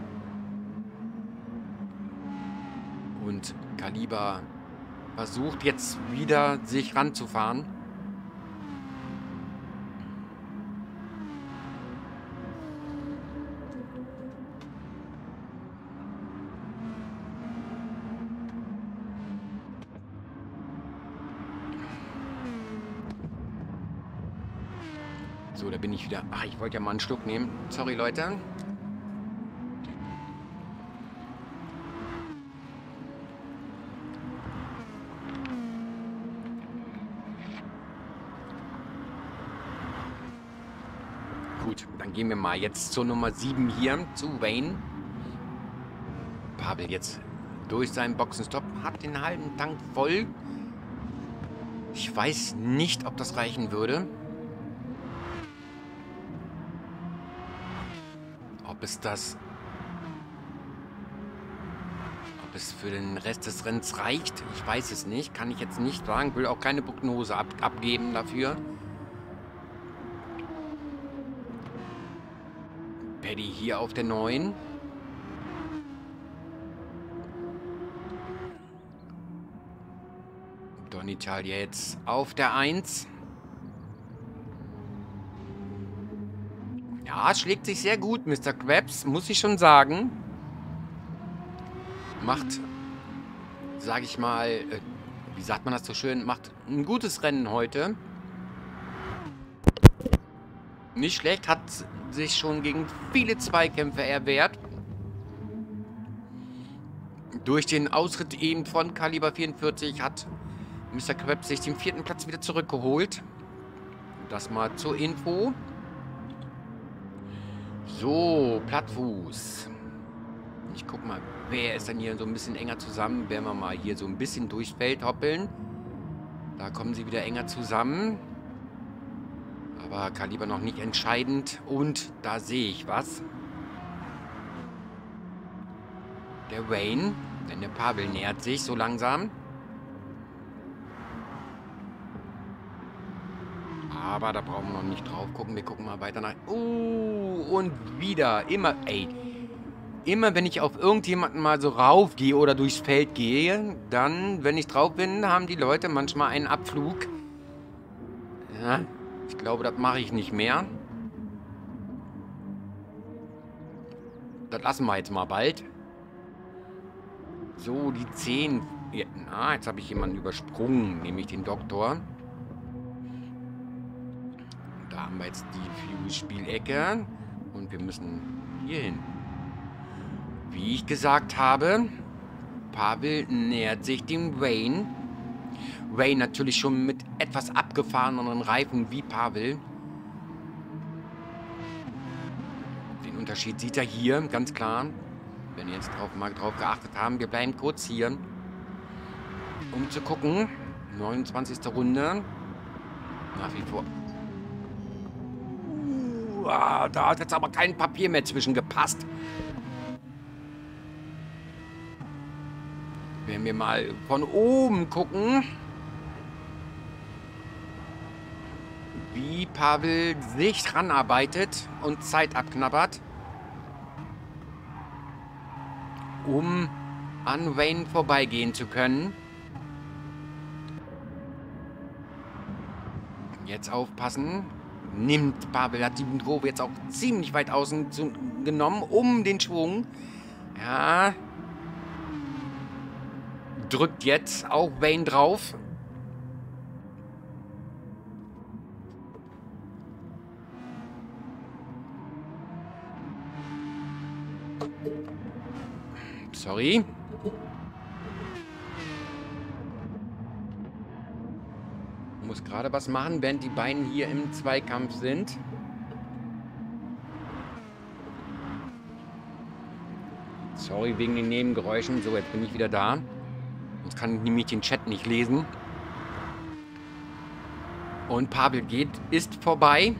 Und Kaliber versucht jetzt wieder, sich ranzufahren. So, da bin ich wieder. Ach, ich wollte ja mal einen Schluck nehmen. Sorry, Leute. Gut, dann gehen wir mal jetzt zur Nummer sieben hier, zu Wayne. Pavel jetzt durch seinen Boxenstopp, hat den halben Tank voll. Ich weiß nicht, ob das reichen würde. Ob es das... Ob es für den Rest des Rennens reicht, ich weiß es nicht. Kann ich jetzt nicht sagen. Will auch keine Prognose ab abgeben dafür. Paddy hier auf der neun. Don Italia jetzt auf der eins. Ja, schlägt sich sehr gut, Mister Krabs, muss ich schon sagen. Macht, sage ich mal, äh, wie sagt man das so schön, macht ein gutes Rennen heute. Nicht schlecht, hat sich schon gegen viele Zweikämpfe erwehrt. Durch den Ausritt eben von Kaliber vierundvierzig hat Mister Krabs sich den vierten Platz wieder zurückgeholt. Das mal zur Info. So, Plattfuß. Ich guck mal, wer ist denn hier so ein bisschen enger zusammen? Werden wir mal hier so ein bisschen durchs Feld hoppeln. Da kommen sie wieder enger zusammen. Aber Kaliber noch nicht entscheidend. Und da sehe ich was. Der Wayne, denn der Pavel nähert sich so langsam. Aber da brauchen wir noch nicht drauf gucken. Wir gucken mal weiter nach... Uh, und wieder. Immer, ey. Immer, wenn ich auf irgendjemanden mal so raufgehe oder durchs Feld gehe, dann, wenn ich drauf bin, haben die Leute manchmal einen Abflug. Ja, ich glaube, das mache ich nicht mehr. Das lassen wir jetzt mal bald. So, die zehn. Ja, na, jetzt habe ich jemanden übersprungen, nämlich den Doktor. Da haben wir jetzt die Fuse-Spielecke. Und wir müssen hier hin. Wie ich gesagt habe, Pavel nähert sich dem Wayne. Wayne natürlich schon mit etwas abgefahrenen Reifen wie Pavel. Den Unterschied sieht er hier, ganz klar. Wenn ihr jetzt drauf, mal drauf geachtet haben, wir bleiben kurz hier, um zu gucken. neunundzwanzigste Runde. Nach wie vor. Uh, da hat jetzt aber kein Papier mehr zwischen gepasst. Wenn wir mal von oben gucken, wie Pavel sich ranarbeitet und Zeit abknabbert, um an Wayne vorbeigehen zu können. Jetzt aufpassen. Nimmt Pavel, hat die Kurve jetzt auch ziemlich weit außen zu, genommen, um den Schwung. Ja. Drückt jetzt auch Wayne drauf. Sorry. Ich muss gerade was machen, während die beiden hier im Zweikampf sind. Sorry wegen den Nebengeräuschen. So, jetzt bin ich wieder da. Sonst kann ich nämlich den Chat nicht lesen. Und Pavel geht, ist vorbei.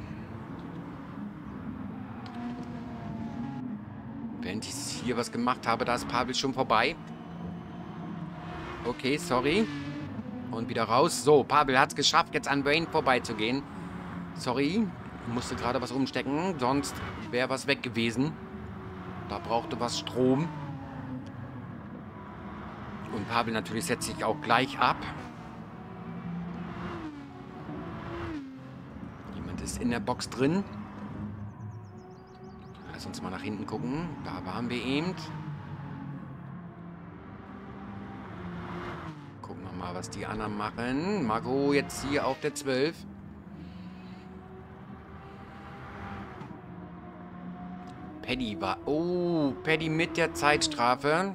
Während ich hier was gemacht habe, da ist Pavel schon vorbei. Okay, sorry. Und wieder raus. So, Pavel hat es geschafft, jetzt an Wayne vorbeizugehen. Sorry, ich musste gerade was umstecken, sonst wäre was weg gewesen. Da brauchte was Strom. Und Pavel natürlich setzt sich auch gleich ab. Jemand ist in der Box drin. Lass uns mal nach hinten gucken. Da waren wir eben. Gucken wir mal, was die anderen machen. Margot jetzt hier auf der zwölf. Paddy war... Oh, Paddy mit der Zeitstrafe.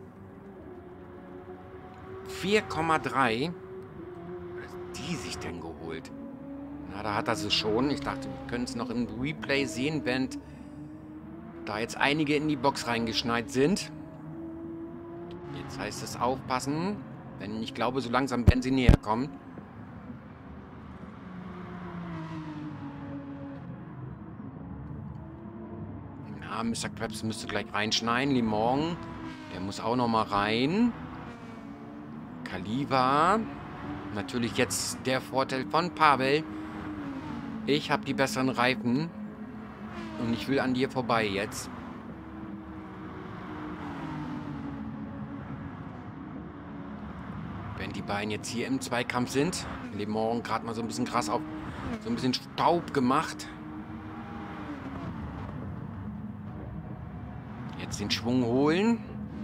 vier Komma drei. Was hat die sich denn geholt? Na, da hat er sie schon. Ich dachte, wir können es noch im Replay sehen, während da jetzt einige in die Box reingeschneit sind. Jetzt heißt es aufpassen. Denn ich glaube, so langsam werden sie näher kommen. Ja, Mister Krabs müsste gleich reinschneiden. Limon, der muss auch noch mal rein. Kaliva. Natürlich jetzt der Vorteil von Pavel. Ich habe die besseren Reifen. Und ich will an dir vorbei jetzt. Wenn die beiden jetzt hier im Zweikampf sind. Limon gerade mal so ein bisschen krass auf. So ein bisschen Staub gemacht. Jetzt den Schwung holen.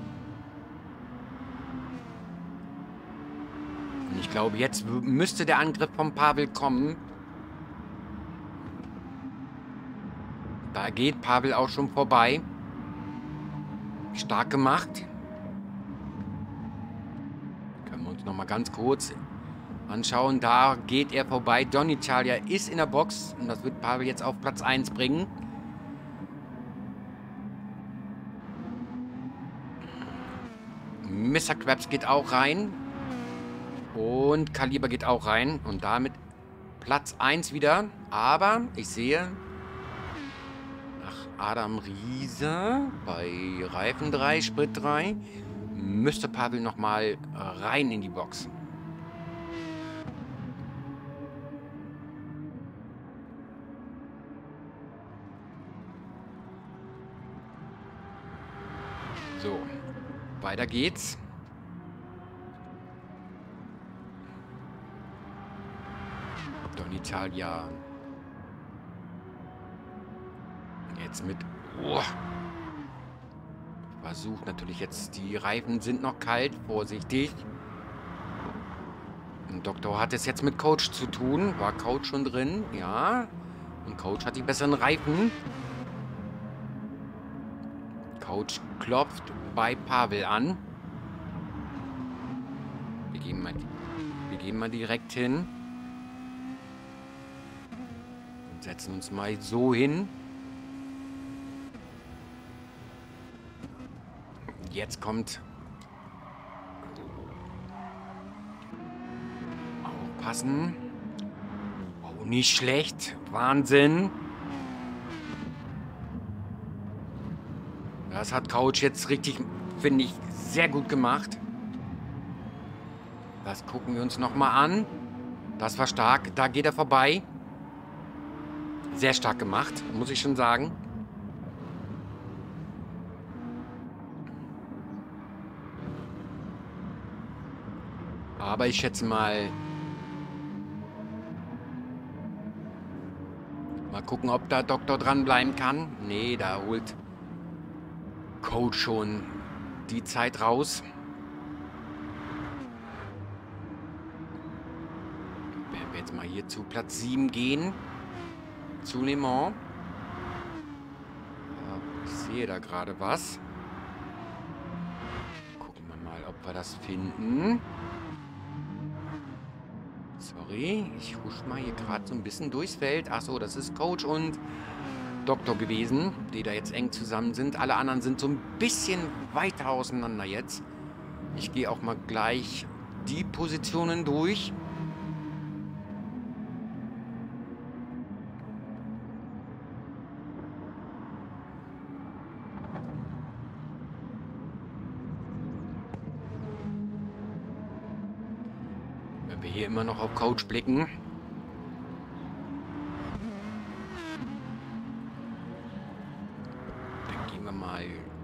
Und ich glaube, jetzt müsste der Angriff von Pavel kommen. Da geht Pavel auch schon vorbei. Stark gemacht. Können wir uns noch mal ganz kurz anschauen. Da geht er vorbei. Don Italia ist in der Box. Und das wird Pavel jetzt auf Platz eins bringen. Mister Krabs geht auch rein. Und Kaliber geht auch rein. Und damit Platz eins wieder. Aber ich sehe... Ach, Adam Riese bei Reifen drei, Sprit drei. Müsste Pavel nochmal rein in die Box. So, weiter geht's. Don Italia. Jetzt mit... Oh. Versucht natürlich jetzt... Die Reifen sind noch kalt. Vorsichtig. Und Doktor hat es jetzt mit Coach zu tun. War Coach schon drin? Ja. Und Coach hat die besseren Reifen. Coach klopft bei Pavel an. Wir gehen mal, wir gehen mal direkt hin. Und setzen uns mal so hin. Jetzt kommt... Aufpassen. Oh, nicht schlecht. Wahnsinn. Das hat Coach jetzt richtig, finde ich, sehr gut gemacht. Das gucken wir uns nochmal an. Das war stark. Da geht er vorbei. Sehr stark gemacht, muss ich schon sagen. Aber ich schätze mal... Mal gucken, ob da Doktor dranbleiben kann. Nee, da holt Coach schon die Zeit raus. Werden wir jetzt mal hier zu Platz sieben gehen. Zu Le Mans. Ich sehe da gerade was. wir das finden. Sorry, ich husch mal hier gerade so ein bisschen durchs Feld. Achso, das ist Coach und Doktor gewesen, die da jetzt eng zusammen sind. Alle anderen sind so ein bisschen weiter auseinander jetzt. Ich gehe auch mal gleich die Positionen durch. Wenn wir hier immer noch auf Coach blicken. Dann gehen wir mal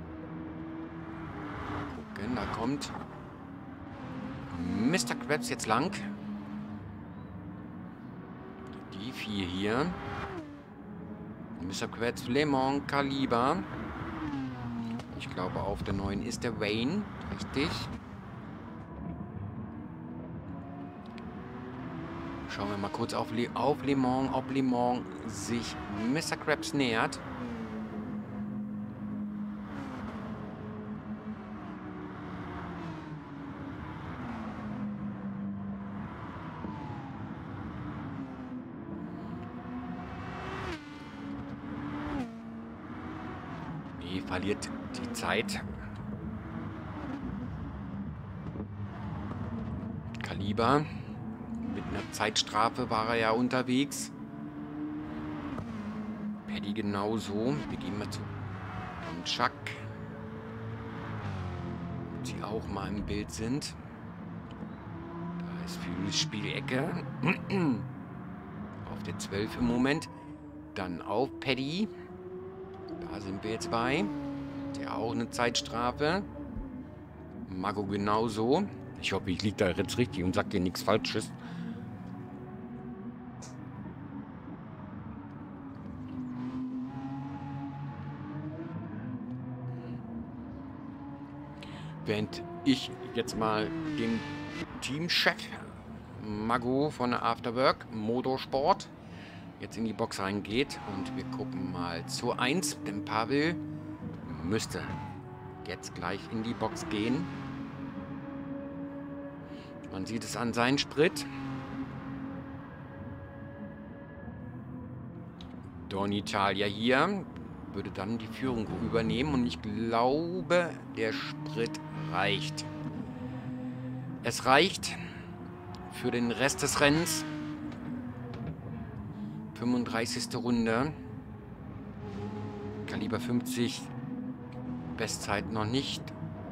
gucken, da kommt Mister Krabs jetzt lang. Die vier hier. Mister Krabs, Lemon, Kaliber. Ich glaube, auf der neuen ist der Wayne. Richtig. Schauen wir mal kurz auf, Le auf Le Mans, ob Le Mans sich Mister Krabs nähert. Nee, verliert die Zeit. Kaliber. Mit einer Zeitstrafe war er ja unterwegs. Paddy genauso. Wir gehen mal zu und Chuck. Ob sie auch mal im Bild sind. Da ist für Spielecke. Auf der zwölf im Moment. Dann auf Paddy. Da sind wir jetzt bei. Der auch eine Zeitstrafe. Mago genauso. Ich hoffe, ich liege da jetzt richtig und sage dir nichts Falsches. Während ich jetzt mal den Teamchef Mago von der Afterwork Motorsport jetzt in die Box reingeht und wir gucken mal zu eins, denn Pavel müsste jetzt gleich in die Box gehen. Man sieht es an seinem Sprit. Don Italia hier würde dann die Führung übernehmen und ich glaube, der Sprit reicht. Es reicht für den Rest des Rennens. fünfunddreißigste Runde. Kaliber fünfzig. Bestzeit noch nicht.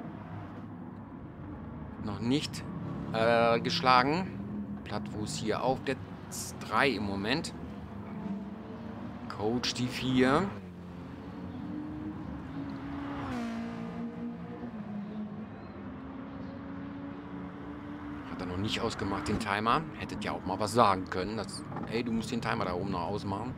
Noch nicht äh, geschlagen. Plattfuß hier auf der drei im Moment. Coach die vier. Nicht ausgemacht, den Timer. Hättet ja auch mal was sagen können. Dass, hey, du musst den Timer da oben noch ausmachen.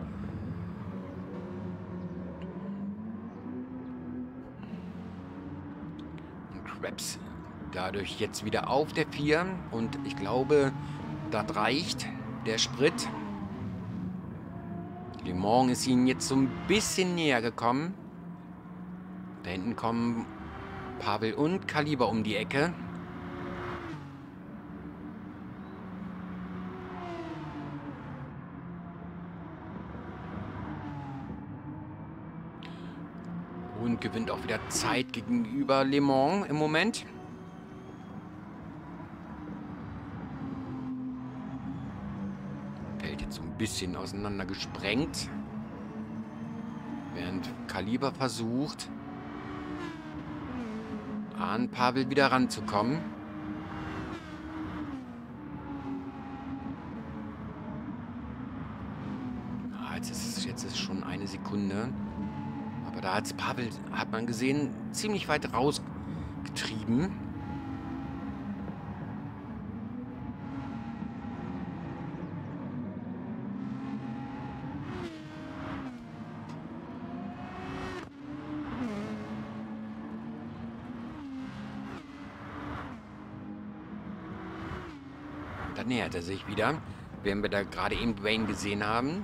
Und Krabs dadurch jetzt wieder auf der vier. Und ich glaube, das reicht. Der Sprit. Le Mans ist ihnen jetzt so ein bisschen näher gekommen. Da hinten kommen Pavel und Kaliber um die Ecke. Und gewinnt auch wieder Zeit gegenüber Le Mans im Moment. Fällt jetzt so ein bisschen auseinander gesprengt. Während Kaliber versucht, an Pavel wieder ranzukommen. Ah, jetzt ist es jetzt ist schon eine Sekunde. Aber da hat Pavel, hat man gesehen, ziemlich weit rausgetrieben. Da nähert er sich wieder, während wir da gerade eben Wayne gesehen haben.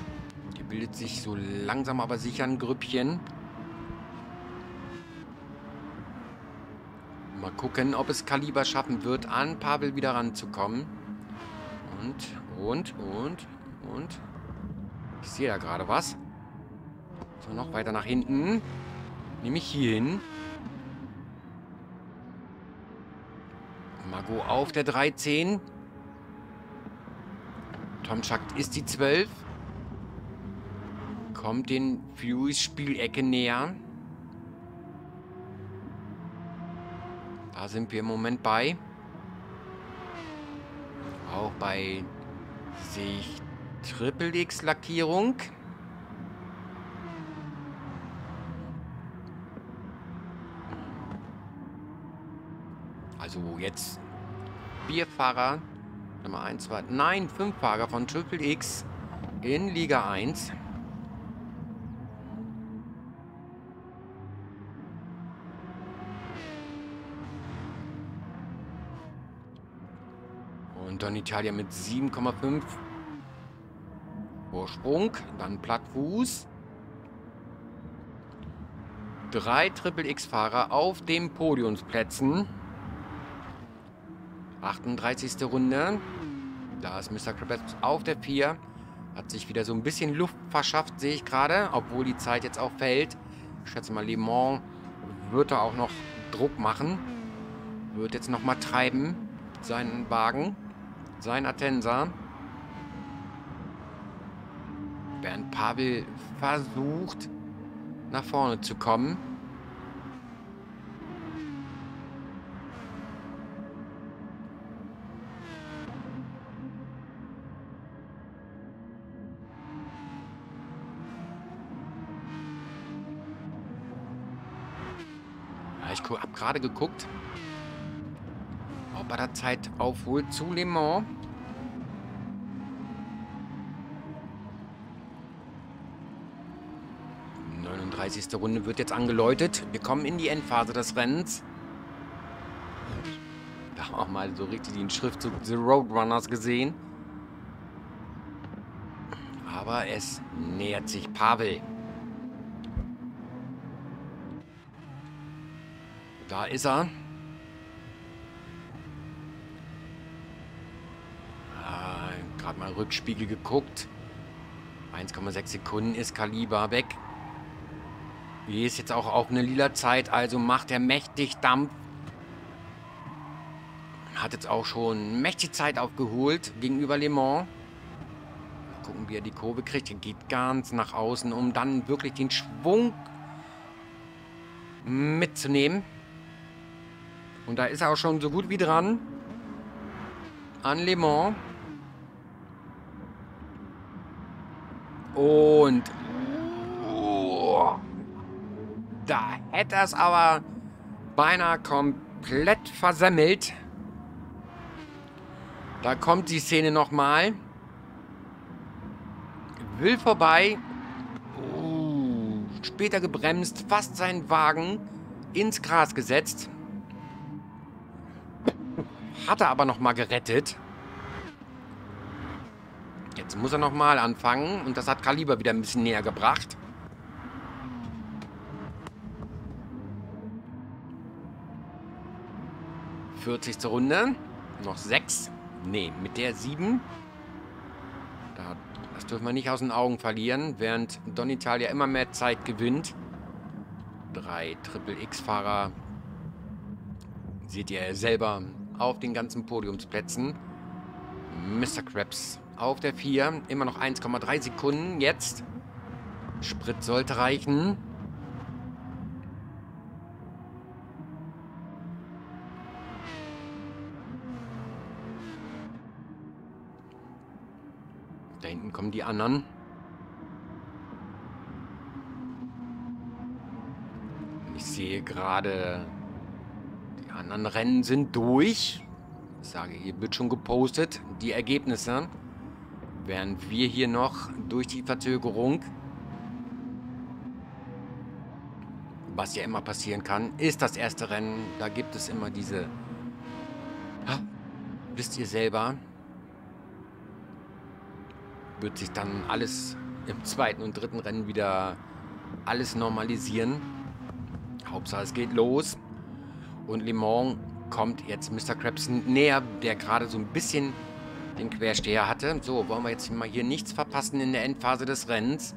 Bildet sich so langsam aber sicher ein Grüppchen. Mal gucken, ob es Kaliber schaffen wird, an Pavel wieder ranzukommen. Und, und, und, und. Ich sehe da gerade was. So, noch weiter nach hinten. Nämlich hier hin. Margot auf der dreizehn. Tomczak ist die zwölf. Kommt den Furys Spielecke näher. Da sind wir im Moment bei. Auch bei sehe ich Triple X Lackierung. Also jetzt vier Fahrer, Nummer eins, zwei, nein, fünf Fahrer von Triple X in Liga eins. Und dann Italien mit sieben Komma fünf Vorsprung, dann Plattfuß. Drei Triple X-Fahrer auf den Podiumsplätzen. achtunddreißigste Runde. Da ist Mister Krebs auf der vier. Hat sich wieder so ein bisschen Luft verschafft, sehe ich gerade. Obwohl die Zeit jetzt auch fällt. Ich schätze mal, Le Mans wird da auch noch Druck machen. Wird jetzt nochmal treiben. Seinen Wagen. Sein Atenza. Während Pavel versucht, nach vorne zu kommen. Ja, ich habe gerade geguckt, ob er da Zeit aufholt zu Le Mans. neununddreißigste Runde wird jetzt angeläutet. Wir kommen in die Endphase des Rennens. Da haben wir auch mal so richtig den Schriftzug The Roadrunners gesehen. Aber es nähert sich Pavel. Da ist er. Ah, gerade mal Rückspiegel geguckt. eins Komma sechs Sekunden ist Kaliber weg. Hier ist jetzt auch auf eine lila Zeit, also macht er mächtig Dampf. Hat jetzt auch schon mächtig Zeit aufgeholt gegenüber Le Mans. Mal gucken, wie er die Kurve kriegt. Er geht ganz nach außen, um dann wirklich den Schwung mitzunehmen. Und da ist er auch schon so gut wie dran an Le Mans. Und oh, da hätte er es aber beinahe komplett versemmelt. Da kommt die Szene nochmal. Will vorbei. Uh, später gebremst. Fast seinen Wagen ins Gras gesetzt. Hat er aber nochmal gerettet. Jetzt muss er nochmal anfangen. Und das hat Kaliber wieder ein bisschen näher gebracht. vierzigste Runde. Noch sechs. Ne, mit der sieben. Da, das dürfen wir nicht aus den Augen verlieren. Während Don Italia immer mehr Zeit gewinnt. Drei Triple X-Fahrer. Seht ihr selber auf den ganzen Podiumsplätzen. Mister Krebs auf der vier. Immer noch eins Komma drei Sekunden. Jetzt. Sprit sollte reichen. Da hinten kommen die anderen. Ich sehe gerade, die anderen Rennen sind durch. Ich sage, hier wird schon gepostet, die Ergebnisse. Während wir hier noch durch die Verzögerung, was ja immer passieren kann, ist das erste Rennen. Da gibt es immer diese, ja, wisst ihr selber, wird sich dann alles im zweiten und dritten Rennen wieder alles normalisieren. Hauptsache es geht los. Und Le Mans kommt jetzt Mister Krabs näher, der gerade so ein bisschen den Quersteher hatte. So, wollen wir jetzt mal hier nichts verpassen in der Endphase des Rennens.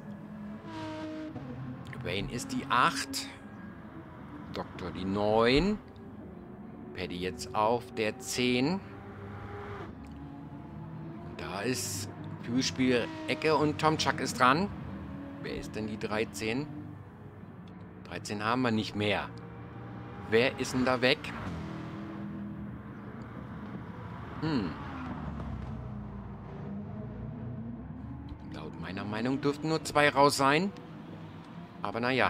Wayne ist die acht. Doktor die neun. Paddy jetzt auf der zehn. Da ist Fühlspiel Ecke und Tom Chuck ist dran. Wer ist denn die dreizehn? dreizehn haben wir nicht mehr. Wer ist denn da weg? Hm. Laut meiner Meinung dürften nur zwei raus sein. Aber naja.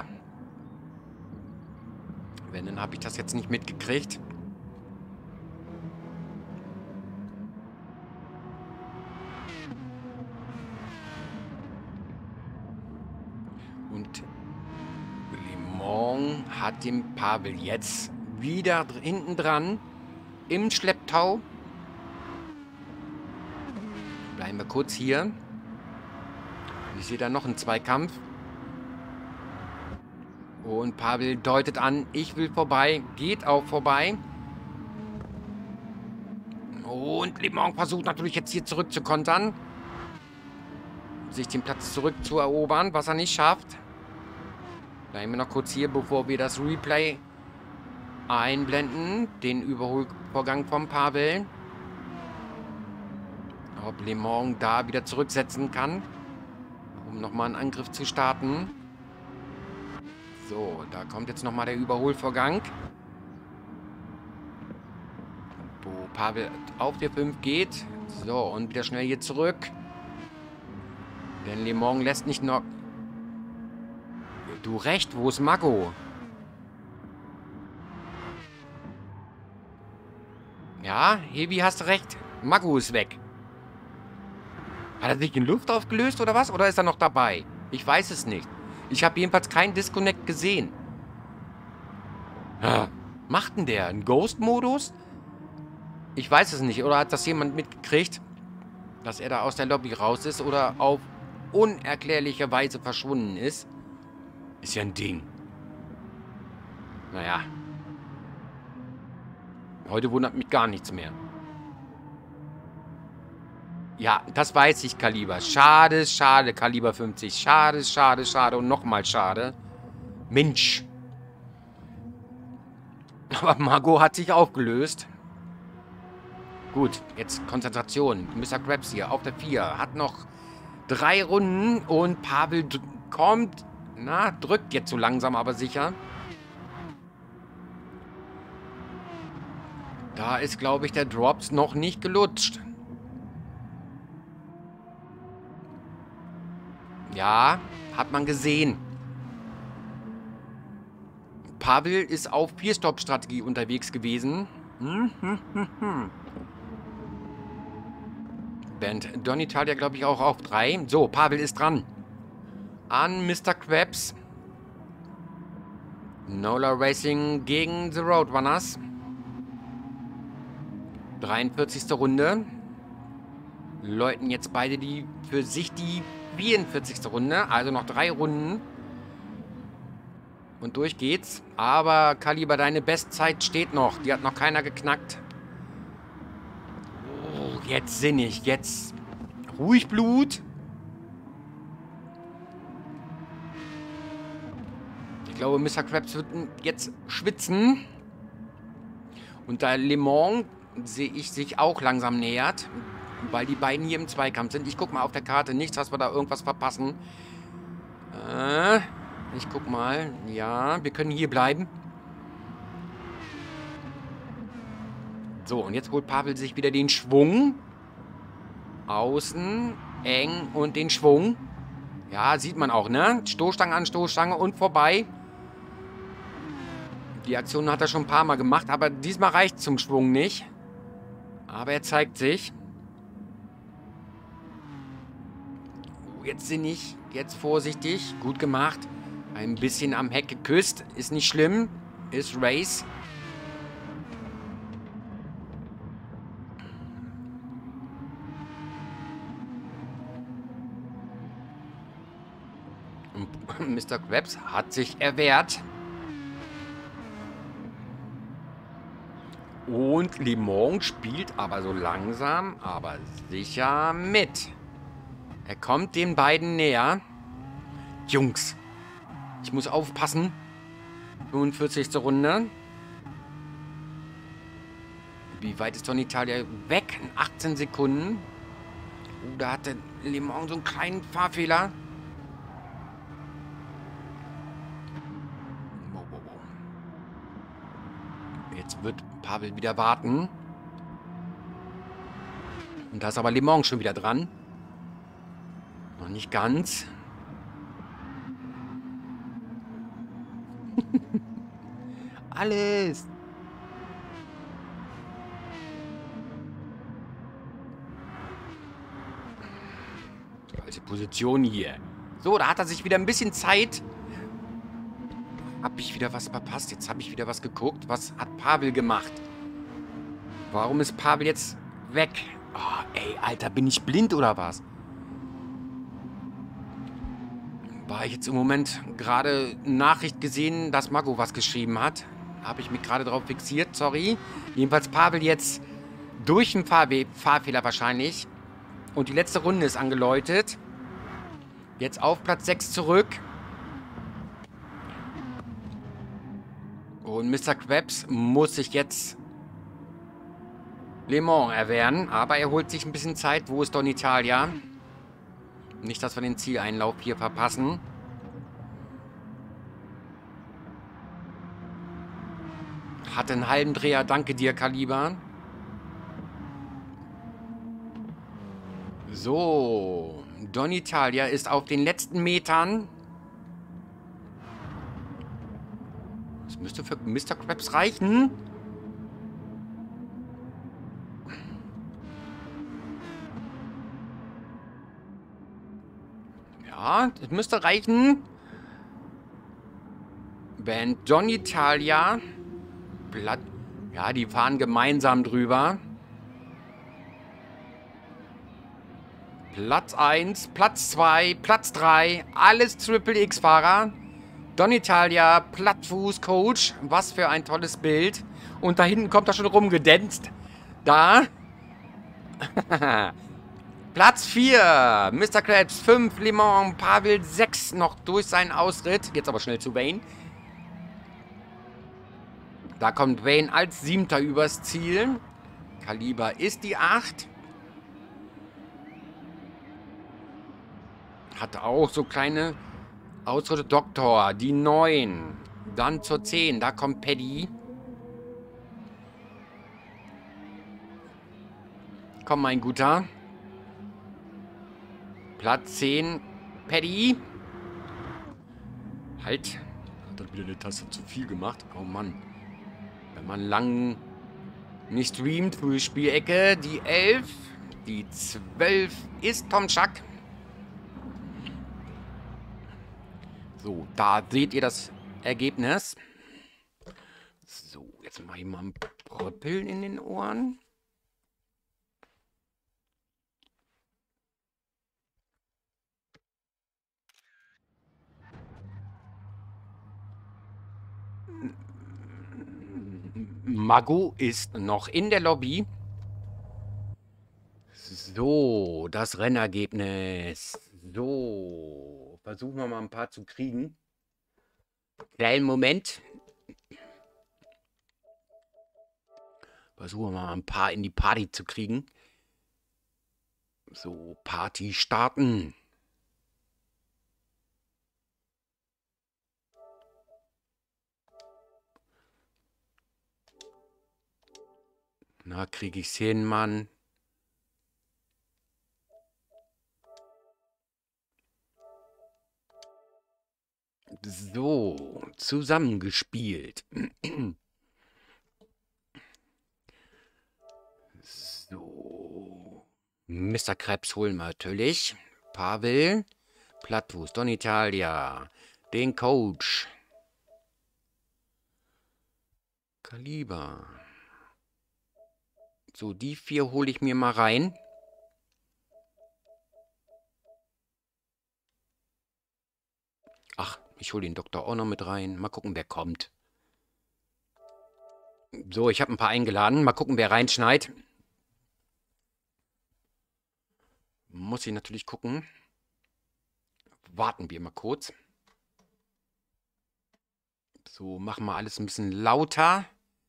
Wenn, dann habe ich das jetzt nicht mitgekriegt. Und Le Mans hat den Pavel jetzt wieder hinten dran im Schlepptau. Bleiben wir kurz hier. Ich sehe da noch einen Zweikampf. Und Pavel deutet an, ich will vorbei, geht auch vorbei. Und Le Mans versucht natürlich jetzt hier zurückzukontern. Sich den Platz zurückzuerobern, was er nicht schafft. Bleiben wir noch kurz hier, bevor wir das Replay einblenden. Den Überholvorgang vom Pavel. Ob Le Mans da wieder zurücksetzen kann, um nochmal einen Angriff zu starten. So, da kommt jetzt nochmal der Überholvorgang. Wo Pavel auf der fünf geht. So, und wieder schnell hier zurück. Denn Le Mans lässt nicht noch... Du recht, wo ist Mago? Ja, Heavy, hast du recht. Mago ist weg. Hat er sich in Luft aufgelöst oder was? Oder ist er noch dabei? Ich weiß es nicht. Ich habe jedenfalls keinen Disconnect gesehen. Ja, macht denn der? Einen Ghost-Modus? Ich weiß es nicht. Oder hat das jemand mitgekriegt, dass er da aus der Lobby raus ist oder auf unerklärliche Weise verschwunden ist? Ist ja ein Ding. Naja. Heute wundert mich gar nichts mehr. Ja, das weiß ich, Kaliber. Schade, schade, Kaliber fünfzig. Schade, schade, schade und nochmal schade. Mensch. Aber Margot hat sich aufgelöst. Gut, jetzt Konzentration. Mister Krabs hier auf der vier. Hat noch drei Runden und Pavel kommt. Na, drückt jetzt so langsam, aber sicher. Da ist, glaube ich, der Drops noch nicht gelutscht. Ja, hat man gesehen. Pavel ist auf Vier-Stop-Strategie unterwegs gewesen. Hm, hm, hm, hm. Band Donitalia, glaube ich, auch auf drei. So, Pavel ist dran. An Mister Krabs. Nola Racing gegen The Roadrunners. dreiundvierzigste Runde. Läuten jetzt beide die für sich die vierundvierzigste Runde. Also noch drei Runden. Und durch geht's. Aber Kaliber, deine Bestzeit steht noch. Die hat noch keiner geknackt. Oh, jetzt sinnig. Jetzt ruhig Blut. Ich glaube, Mister Krabs wird jetzt schwitzen. Und da Le Mans sehe ich sich auch langsam nähert. Weil die beiden hier im Zweikampf sind. Ich gucke mal auf der Karte. Nicht, dass wir da irgendwas verpassen. Äh, ich guck mal. Ja, wir können hier bleiben. So, und jetzt holt Pavel sich wieder den Schwung. Außen, eng und den Schwung. Ja, sieht man auch, ne? Stoßstange an Stoßstange und vorbei. Die Aktion hat er schon ein paar Mal gemacht, aber diesmal reicht zum Schwung nicht. Aber er zeigt sich. Jetzt sinnig, jetzt vorsichtig. Gut gemacht. Ein bisschen am Heck geküsst. Ist nicht schlimm. Ist Race. Und Mister Krabs hat sich erwehrt. Und Le Mans spielt aber so langsam, aber sicher mit. Er kommt den beiden näher. Jungs, ich muss aufpassen. fünfundvierzigste Runde. Wie weit ist Donitalia weg? In achtzehn Sekunden. Oh, da hatte Le Mans so einen kleinen Fahrfehler. Wow, wow, wow. Jetzt wird Pavel wieder warten. Und da ist aber Le Mans schon wieder dran. Noch nicht ganz. Alles. Falsche Position hier. So, da hat er sich wieder ein bisschen Zeit. Hab ich wieder was verpasst? Jetzt habe ich wieder was geguckt. Was hat Pavel gemacht? Warum ist Pavel jetzt weg? Oh, ey, Alter, bin ich blind oder was? War ich jetzt im Moment gerade eine Nachricht gesehen, dass Mago was geschrieben hat. Habe ich mich gerade drauf fixiert, sorry. Jedenfalls Pavel jetzt durch einen Fahrwe- Fahrfehler wahrscheinlich. Und die letzte Runde ist angeläutet. Jetzt auf Platz sechs zurück. Und Mister Krabs muss sich jetzt Le Mans erwehren. Aber er holt sich ein bisschen Zeit. Wo ist Donitalia? Nicht, dass wir den Zieleinlauf hier verpassen. Hat einen halben Dreher. Danke dir, Kaliber. So. Donitalia ist auf den letzten Metern. Das müsste für Mister Krabs reichen. Ja, das müsste reichen. Wenn Donitalia... Blatt, ja, die fahren gemeinsam drüber. Platz eins, Platz zwei, Platz drei. Alles Triple X-Fahrer. Donitalia, Plattfuß-Coach. Was für ein tolles Bild. Und da hinten kommt er schon rumgedänzt. Da. Platz vier. Mister Krabs fünf. Le Mans. Pavel sechs noch durch seinen Ausritt. Jetzt aber schnell zu Wayne. Da kommt Wayne als Siebter übers Ziel. Kaliber ist die acht. Hat auch so kleine Ausritte. Doktor, die neun. Dann zur zehn. Da kommt Paddy. Komm, mein Guter. Platz zehn. Paddy. Halt. Hat dann wieder eine Taste zu viel gemacht. Oh Mann. Wenn man lang nicht streamt, frühe Spielecke. Die elf. Die zwölf ist Tom Schack. So, da seht ihr das Ergebnis. So, jetzt mache ich mal ein Pröppeln in den Ohren. Mago ist noch in der Lobby. So, das Rennergebnis. So, versuchen wir mal ein paar zu kriegen. Kleinen Moment. Versuchen wir mal ein paar in die Party zu kriegen. So, Party starten. Na, kriege ich's hin, Mann. So, zusammengespielt. So. Mister Krabs holen wir natürlich. Pavel. Plattfuß. Donitalia. Den Coach. Kaliber. So, die vier hole ich mir mal rein. Ach, ich hole den Doktor auch noch mit rein. Mal gucken, wer kommt. So, ich habe ein paar eingeladen. Mal gucken, wer reinschneit. Muss ich natürlich gucken. Warten wir mal kurz. So, machen wir alles ein bisschen lauter.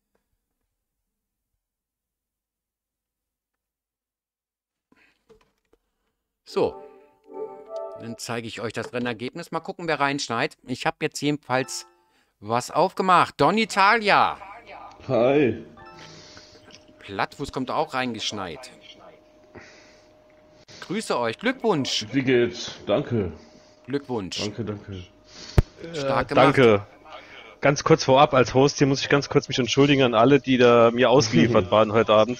So, dann zeige ich euch das Rennergebnis. Mal gucken, wer reinschneit. Ich habe jetzt jedenfalls was aufgemacht. Don Italia. Hi. Plattfuß kommt auch reingeschneit. Grüße euch. Glückwunsch. Wie geht's? Danke. Glückwunsch. Danke, danke. Stark gemacht. Danke. Ganz kurz vorab, als Host hier muss ich ganz kurz mich entschuldigen an alle, die da mir ausgeliefert waren heute Abend.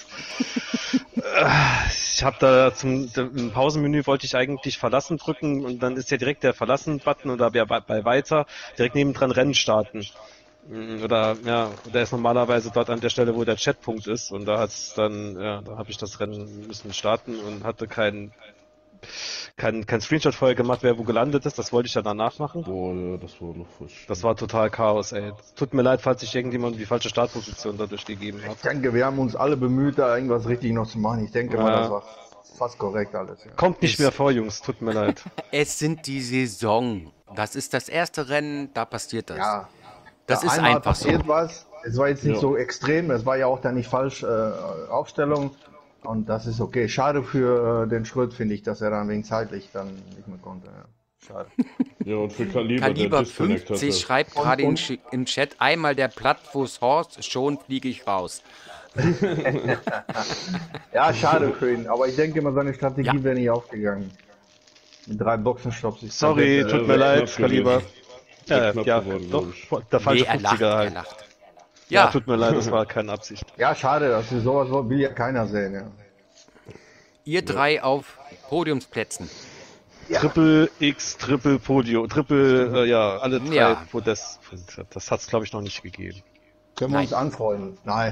Ich habe da zum im Pausenmenü wollte ich eigentlich Verlassen drücken und dann ist ja direkt der Verlassen-Button oder bei Weiter direkt nebendran Rennen starten. Oder ja, der ist normalerweise dort an der Stelle, wo der Chatpunkt ist und da hat's dann, ja, da habe ich das Rennen müssen starten und hatte keinen kein, kein Screenshot vorher gemacht, wer wo gelandet ist. Das wollte ich ja danach machen. Boah, ja, das war noch frisch. Das war total Chaos, ey. Tut mir leid, falls ich irgendjemand die falsche Startposition dadurch gegeben habe. Ich denke, wir haben uns alle bemüht, da irgendwas richtig noch zu machen. Ich denke Ja. mal, das war fast korrekt alles. Ja. Kommt nicht mehr vor, Jungs. Tut mir leid. Es sind die Saison. Das ist das erste Rennen, da passiert das. Ja, das ja, ist einmal einfach so. passiert was. Es war jetzt nicht Ja. so extrem, es war ja auch dann nicht falsch äh, Aufstellung. Und das ist okay. Schade für äh, den Schritt, finde ich, dass er dann wegen zeitlich dann nicht mehr konnte. Ja. Schade. Ja, und für Kaliber, Kaliber der Disconnect fünfzig hatte. schreibt Und- gerade im, und- Sch- im Chat einmal der Plattfuß Horst, schon fliege ich raus. Ja, schade für ihn. Aber ich denke mal, seine Strategie Ja. wäre nicht aufgegangen. Mit drei Boxenstopps. ist Sorry, komplett, tut mir wäre leid, knapp Kaliber. gewesen. Ja, Wäre knapp ja, geworden, doch, glaub ich. der Nee, falsche er lacht, fünfziger er halt. lacht. Ja, Ja, tut mir leid, das war keine Absicht. Ja, schade, das ist sowas will ja keiner sehen. Ja. ihr drei auf Podiumsplätzen. Triple X, Triple Podio, Triple, äh, ja, alle drei Ja. Podest. Das hat's, glaube ich, noch nicht gegeben. Können wir Nein. uns anfreunden? Nein.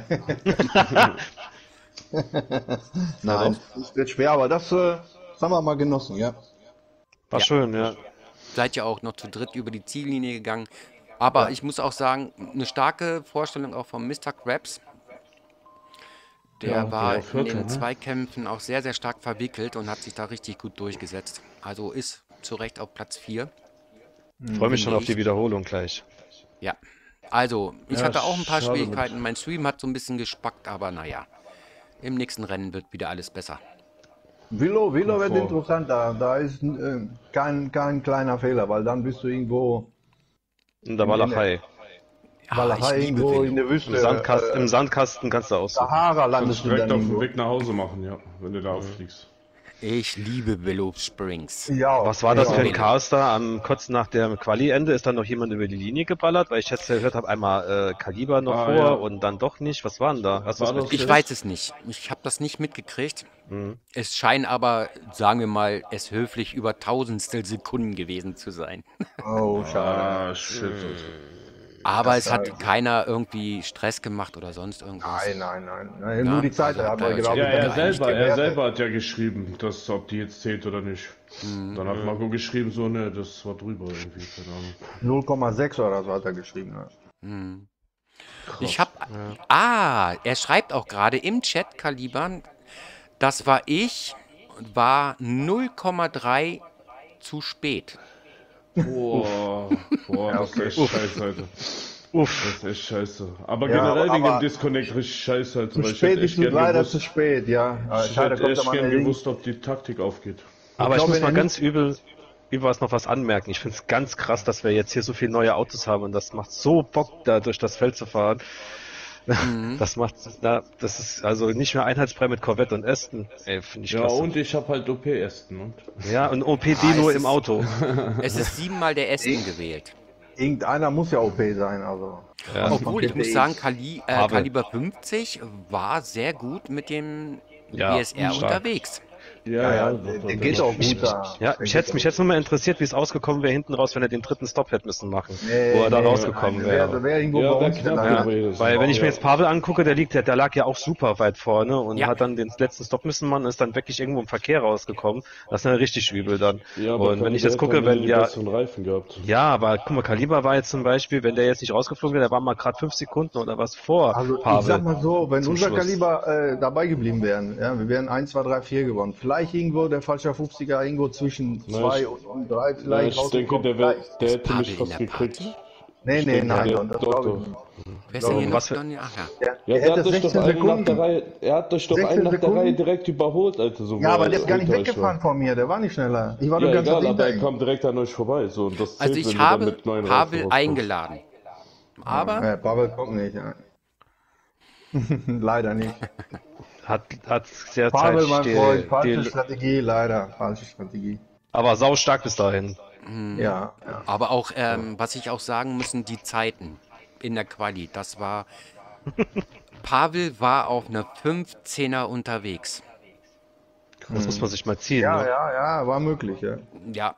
Nein, das wird schwer, aber das, äh, das haben wir mal genossen, ja. War Ja. schön, ja. Seid ja auch noch zu dritt über die Ziellinie gegangen. Aber ich muss auch sagen, eine starke Vorstellung auch von Mister Krabs. Der Ja, war der in Vierte, den ne? Zweikämpfen auch sehr, sehr stark verwickelt und hat sich da richtig gut durchgesetzt. Also ist zu Recht auf Platz vier. Freue mich schon Finde auf die ich. Wiederholung gleich. Ja, also ich Ja, hatte auch ein paar schade mit- Schwierigkeiten. Mein Stream hat so ein bisschen gespackt, aber naja, im nächsten Rennen wird wieder alles besser. Willow, Willow wird Vor- interessant, da, da ist äh, kein, kein kleiner Fehler, weil dann bist du irgendwo In der Walachei. Ah, Walachei, ich liebe irgendwo Willow. in der Wüste. Im Sandkasten, äh, im Sandkasten kannst du auch so. Sahara Kannst landest du du direkt dann auf dem irgendwo. Weg nach Hause machen, ja, wenn du da auffliegst. Ich liebe Willow Springs. Ja, Was war das ja. für ein Chaos da? Am kurz nach dem Quali-Ende ist dann noch jemand über die Linie geballert, weil ich jetzt gehört habe, einmal äh, Kaliber noch Ah, vor ja. und dann doch nicht. Was war denn da? Hast du War das das- Ich mitgekriegt? weiß es nicht. Ich habe das nicht mitgekriegt. Mhm. Es scheinen aber, sagen wir mal, es höflich über tausendstel Sekunden gewesen zu sein. Oh, schade. Ah, shit. Aber es war- hat keiner irgendwie Stress gemacht oder sonst irgendwas. Nein, nein, nein. nein Ja, nur die Zeit, also da hat hat man er- gedacht, Ja, Ja, er eigentlich selber, er gewertet. selber hat ja geschrieben, dass, ob die jetzt zählt oder nicht. Dann hat Marco geschrieben, so, ne, das war drüber irgendwie, keine Ahnung. null Komma sechs oder so hat er geschrieben. Ja. Hm. Ich habe. Ah, er schreibt auch gerade im Chat, Kaliber, das war ich, war null Komma drei zu spät. Boah, boah, das ist echt scheiße, Alter. Uff. Das ist echt scheiße. Aber Ja, generell aber- wegen aber- dem Disconnect richtig scheiße, Alter. Zu weil ich spät hätte ist echt es gern leider gewusst, zu spät, ja. Aber ich schade, hätte kommt echt aber gern nicht. gewusst, ob die Taktik aufgeht. Aber ich, glaube, muss wenn mal er ganz übel über was noch was anmerken. Ich finde es ganz krass, dass wir jetzt hier so viele neue Autos haben und das macht so Bock, da durch das Feld zu fahren. Das macht, na, das ist also nicht mehr einheitsbrei mit Corvette und Aston. Ey, finde ich Ja, klasse. und ich habe halt O P-Ästen. Und Ja, und O P D Ah, es nur ist- im Auto. Es ist siebenmal der Aston gewählt. Irgendeiner muss ja O P sein, also. Ja. Obwohl, ich muss sagen, Kali äh, Pavel. Kaliber fünfzig war sehr gut mit dem Ja, B S R stark. unterwegs. Ja, ja, der, doch, der doch, geht doch. auch gut da. Ja, Der mich geht hätte mich jetzt nur mal interessiert, wie es ausgekommen wäre hinten raus, wenn er den dritten Stop hätte müssen machen. Nee, wo er da nee, rausgekommen nein, wäre. Der wäre irgendwo Ja, bei wär uns knapp gelandet. gewesen. Weil wenn ich mir Ja. jetzt Pavel angucke, der liegt, der, der lag ja auch super weit vorne und Ja. hat dann den letzten Stop müssen machen und ist dann wirklich irgendwo im Verkehr rausgekommen. Das ist dann richtig übel dann. Ja, aber und wenn ich Kaliber jetzt hätte gucke, am Ende wenn die ja, besseren Reifen gehabt. ja, aber guck mal, Kaliber war jetzt zum Beispiel, wenn der jetzt nicht rausgeflogen wäre, der war mal gerade fünf Sekunden oder was vor Also ich Pavel. sag mal so, wenn zum unser Schluss. Kaliber äh, dabei geblieben wären, ja, wir wären eins, zwei, drei, vier gewonnen. Vielleicht irgendwo der falsche fünfziger irgendwo zwischen Na, zwei ich- und, und drei Ja, vielleicht ich denke, rausgekommen. der, wär, Vielleicht. der Ist hätte mich Pavel in fast der gekriegt. Party? Nee, Ich nee, denke, nein, der- doch, das doch, glaube ich doch. nicht. Wer ist denn hier noch? was für- Donny? Ach ja. Der, Ja, der der hat hätte euch doch sechzehn einen nach der Sekunden. Reihe, er hat euch doch sechzehn einen nach der Sekunden? Reihe direkt überholt, Alter. So Ja, wo aber er der ist gar nicht hinter euch weggefahren war. von mir, der war nicht schneller. Ich war Ja, nur ganz egal, hinter aber er ihm. kam direkt an euch vorbei. So, und das Also zählt, ich wenn du dann habe mit neuen Reifen Pavel rauskommst. eingeladen. Aber Ja, Pavel kommt nicht. Ja. Leider nicht. Hat, hat sehr Pavel, mein Zeit Freund, falsche die, Strategie, leider. Falsche Strategie. aber sau stark bis dahin. Ja, ja. Aber auch, ähm, was ich auch sagen müssen, die Zeiten in der Quali, das war, Pavel war auf einer fünfzehner unterwegs. Das muss man sich mal ziehen. Ja, ne? ja, ja, war möglich, ja. Ja,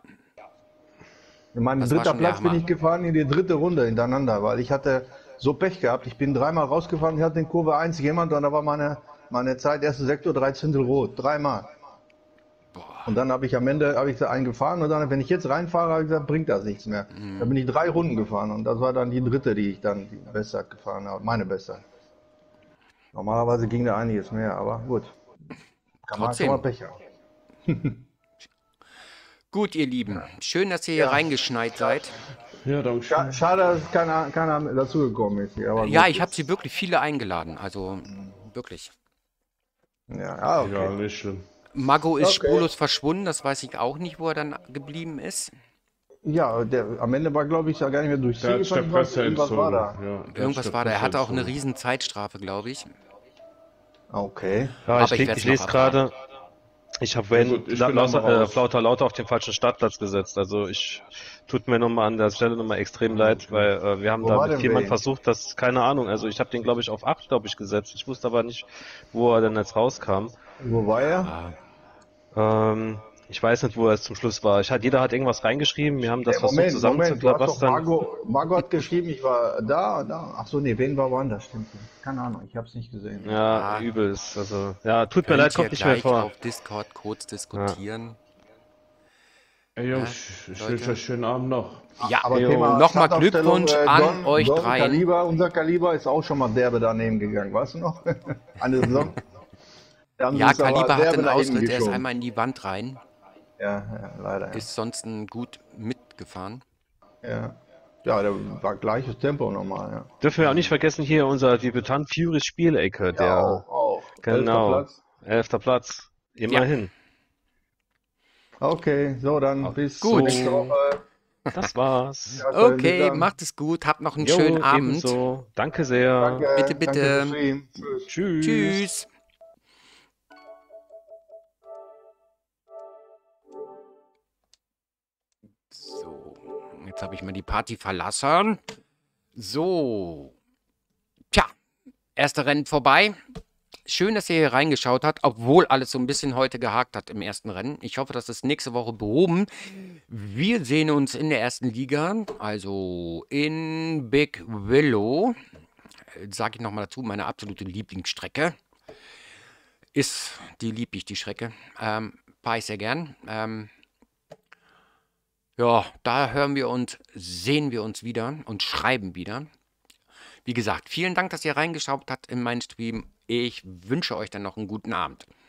Ich meine, Das war dritter schon der Platz bin Hammer. ich gefahren in die dritte Runde hintereinander, weil ich hatte so Pech gehabt. Ich bin dreimal rausgefahren, ich hatte in Kurve eins jemand und da war meine, meine Zeit, erste Sektor, drei Zehntel rot. Dreimal. Und dann habe ich am Ende habe ich einen gefahren und dann, wenn ich jetzt reinfahre, habe ich gesagt, bringt das nichts mehr. Da bin ich drei Runden gefahren und das war dann die dritte, die ich dann die besser gefahren habe, meine beste. Normalerweise ging da einiges mehr, aber gut. Kann man Trotzdem. schon mal Pech haben. gut, ihr Lieben. Schön, dass ihr hier Ja. reingeschneit seid. Ja, danke schön. Scha- Schade, dass keiner, keiner dazugekommen ist hier. Aber Ja, gut, ich habe jetzt- sie wirklich viele eingeladen. Also wirklich. Ja, ah, okay. Ja, nicht schlimm. Mago ist Okay. spurlos verschwunden. Das weiß ich auch nicht, wo er dann geblieben ist. Ja, der, am Ende war, glaube ich, ja gar nicht mehr durch. Der hat sich der Presse Irgendwas entzogen. war da. Ja, der hat sich Irgendwas der war da. Er Presse hatte auch eine entzogen. riesen Zeitstrafe, glaube ich. Okay. Ja, Aber ich, ich leg- werd's ich noch lese gerade, ich habe Wayne gut, ich la- bin lauter, noch mal äh, raus. Flauter Lauter auf den falschen Startplatz gesetzt. Also ich tut mir nochmal an der Stelle nochmal extrem leid, weil äh, wir haben Wo da war mit denn jemand Wayne? versucht, das, keine Ahnung, also ich habe den glaube ich auf acht, glaube ich, gesetzt. Ich wusste aber nicht, wo er denn jetzt rauskam. Wo war er? Ah, Ähm, ich weiß nicht, wo er jetzt zum Schluss war. Ich hat, jeder hat irgendwas reingeschrieben, wir haben das Ja, versucht Moment, Moment, du hast doch zusammenzuklabastern. Margot, Margot hat geschrieben, ich war da, da. Ach so, nee, wen war woanders, stimmt. Keine Ahnung, ich habe es nicht gesehen. Ja, Ah. übelst. Also, ja, tut mir könnt leid, ihr kommt nicht mehr gleich vor. auf Discord kurz diskutieren. Ey, Jungs, ich Leute. wünsche euch schönen Abend noch. Ja, Aber Jo. Thema Nochmal Startaufstellung, Glückwunsch äh, an Don, euch Don dreien. Kaliber, unser Kaliber ist auch schon mal derbe daneben gegangen, weißt du noch? Eine Saison. Da haben sie Ja, uns aber Kaliber hat derbe den nach hinten Ausritt, er ist geschoben. einmal in die Wand rein, Ja, ja, leider. ist sonst gut mitgefahren. Ja. Ja, der war gleiches Tempo nochmal, ja. Dürfen wir auch nicht vergessen, hier unser Debütant Fury's Spielecke, der, Ja, auch, auch. Elfter genau, Platz. elfter Platz, immerhin. Okay, so dann bis Gut. nächste Woche. Das war's. Ja, bis Okay, dann. macht es gut, habt noch einen Jo, schönen Abend. ebenso. Danke sehr. Danke, Bitte, bitte. Danke fürs Stream. Tschüss. Tschüss. Tschüss. So, jetzt habe ich mal die Party verlassen. So. Tja, erste Rennen vorbei. Schön, dass ihr hier reingeschaut habt, obwohl alles so ein bisschen heute gehakt hat im ersten Rennen. Ich hoffe, das ist nächste Woche behoben. Wir sehen uns in der ersten Liga, also in Big Willow. Sage ich nochmal dazu, meine absolute Lieblingsstrecke. Ist, die liebe ich, die Strecke. Ähm, fahre ich sehr gern. Ähm, ja, da hören wir uns, sehen wir uns wieder und schreiben wieder. Wie gesagt, vielen Dank, dass ihr reingeschaut habt in meinen Stream. Ich wünsche euch dann noch einen guten Abend.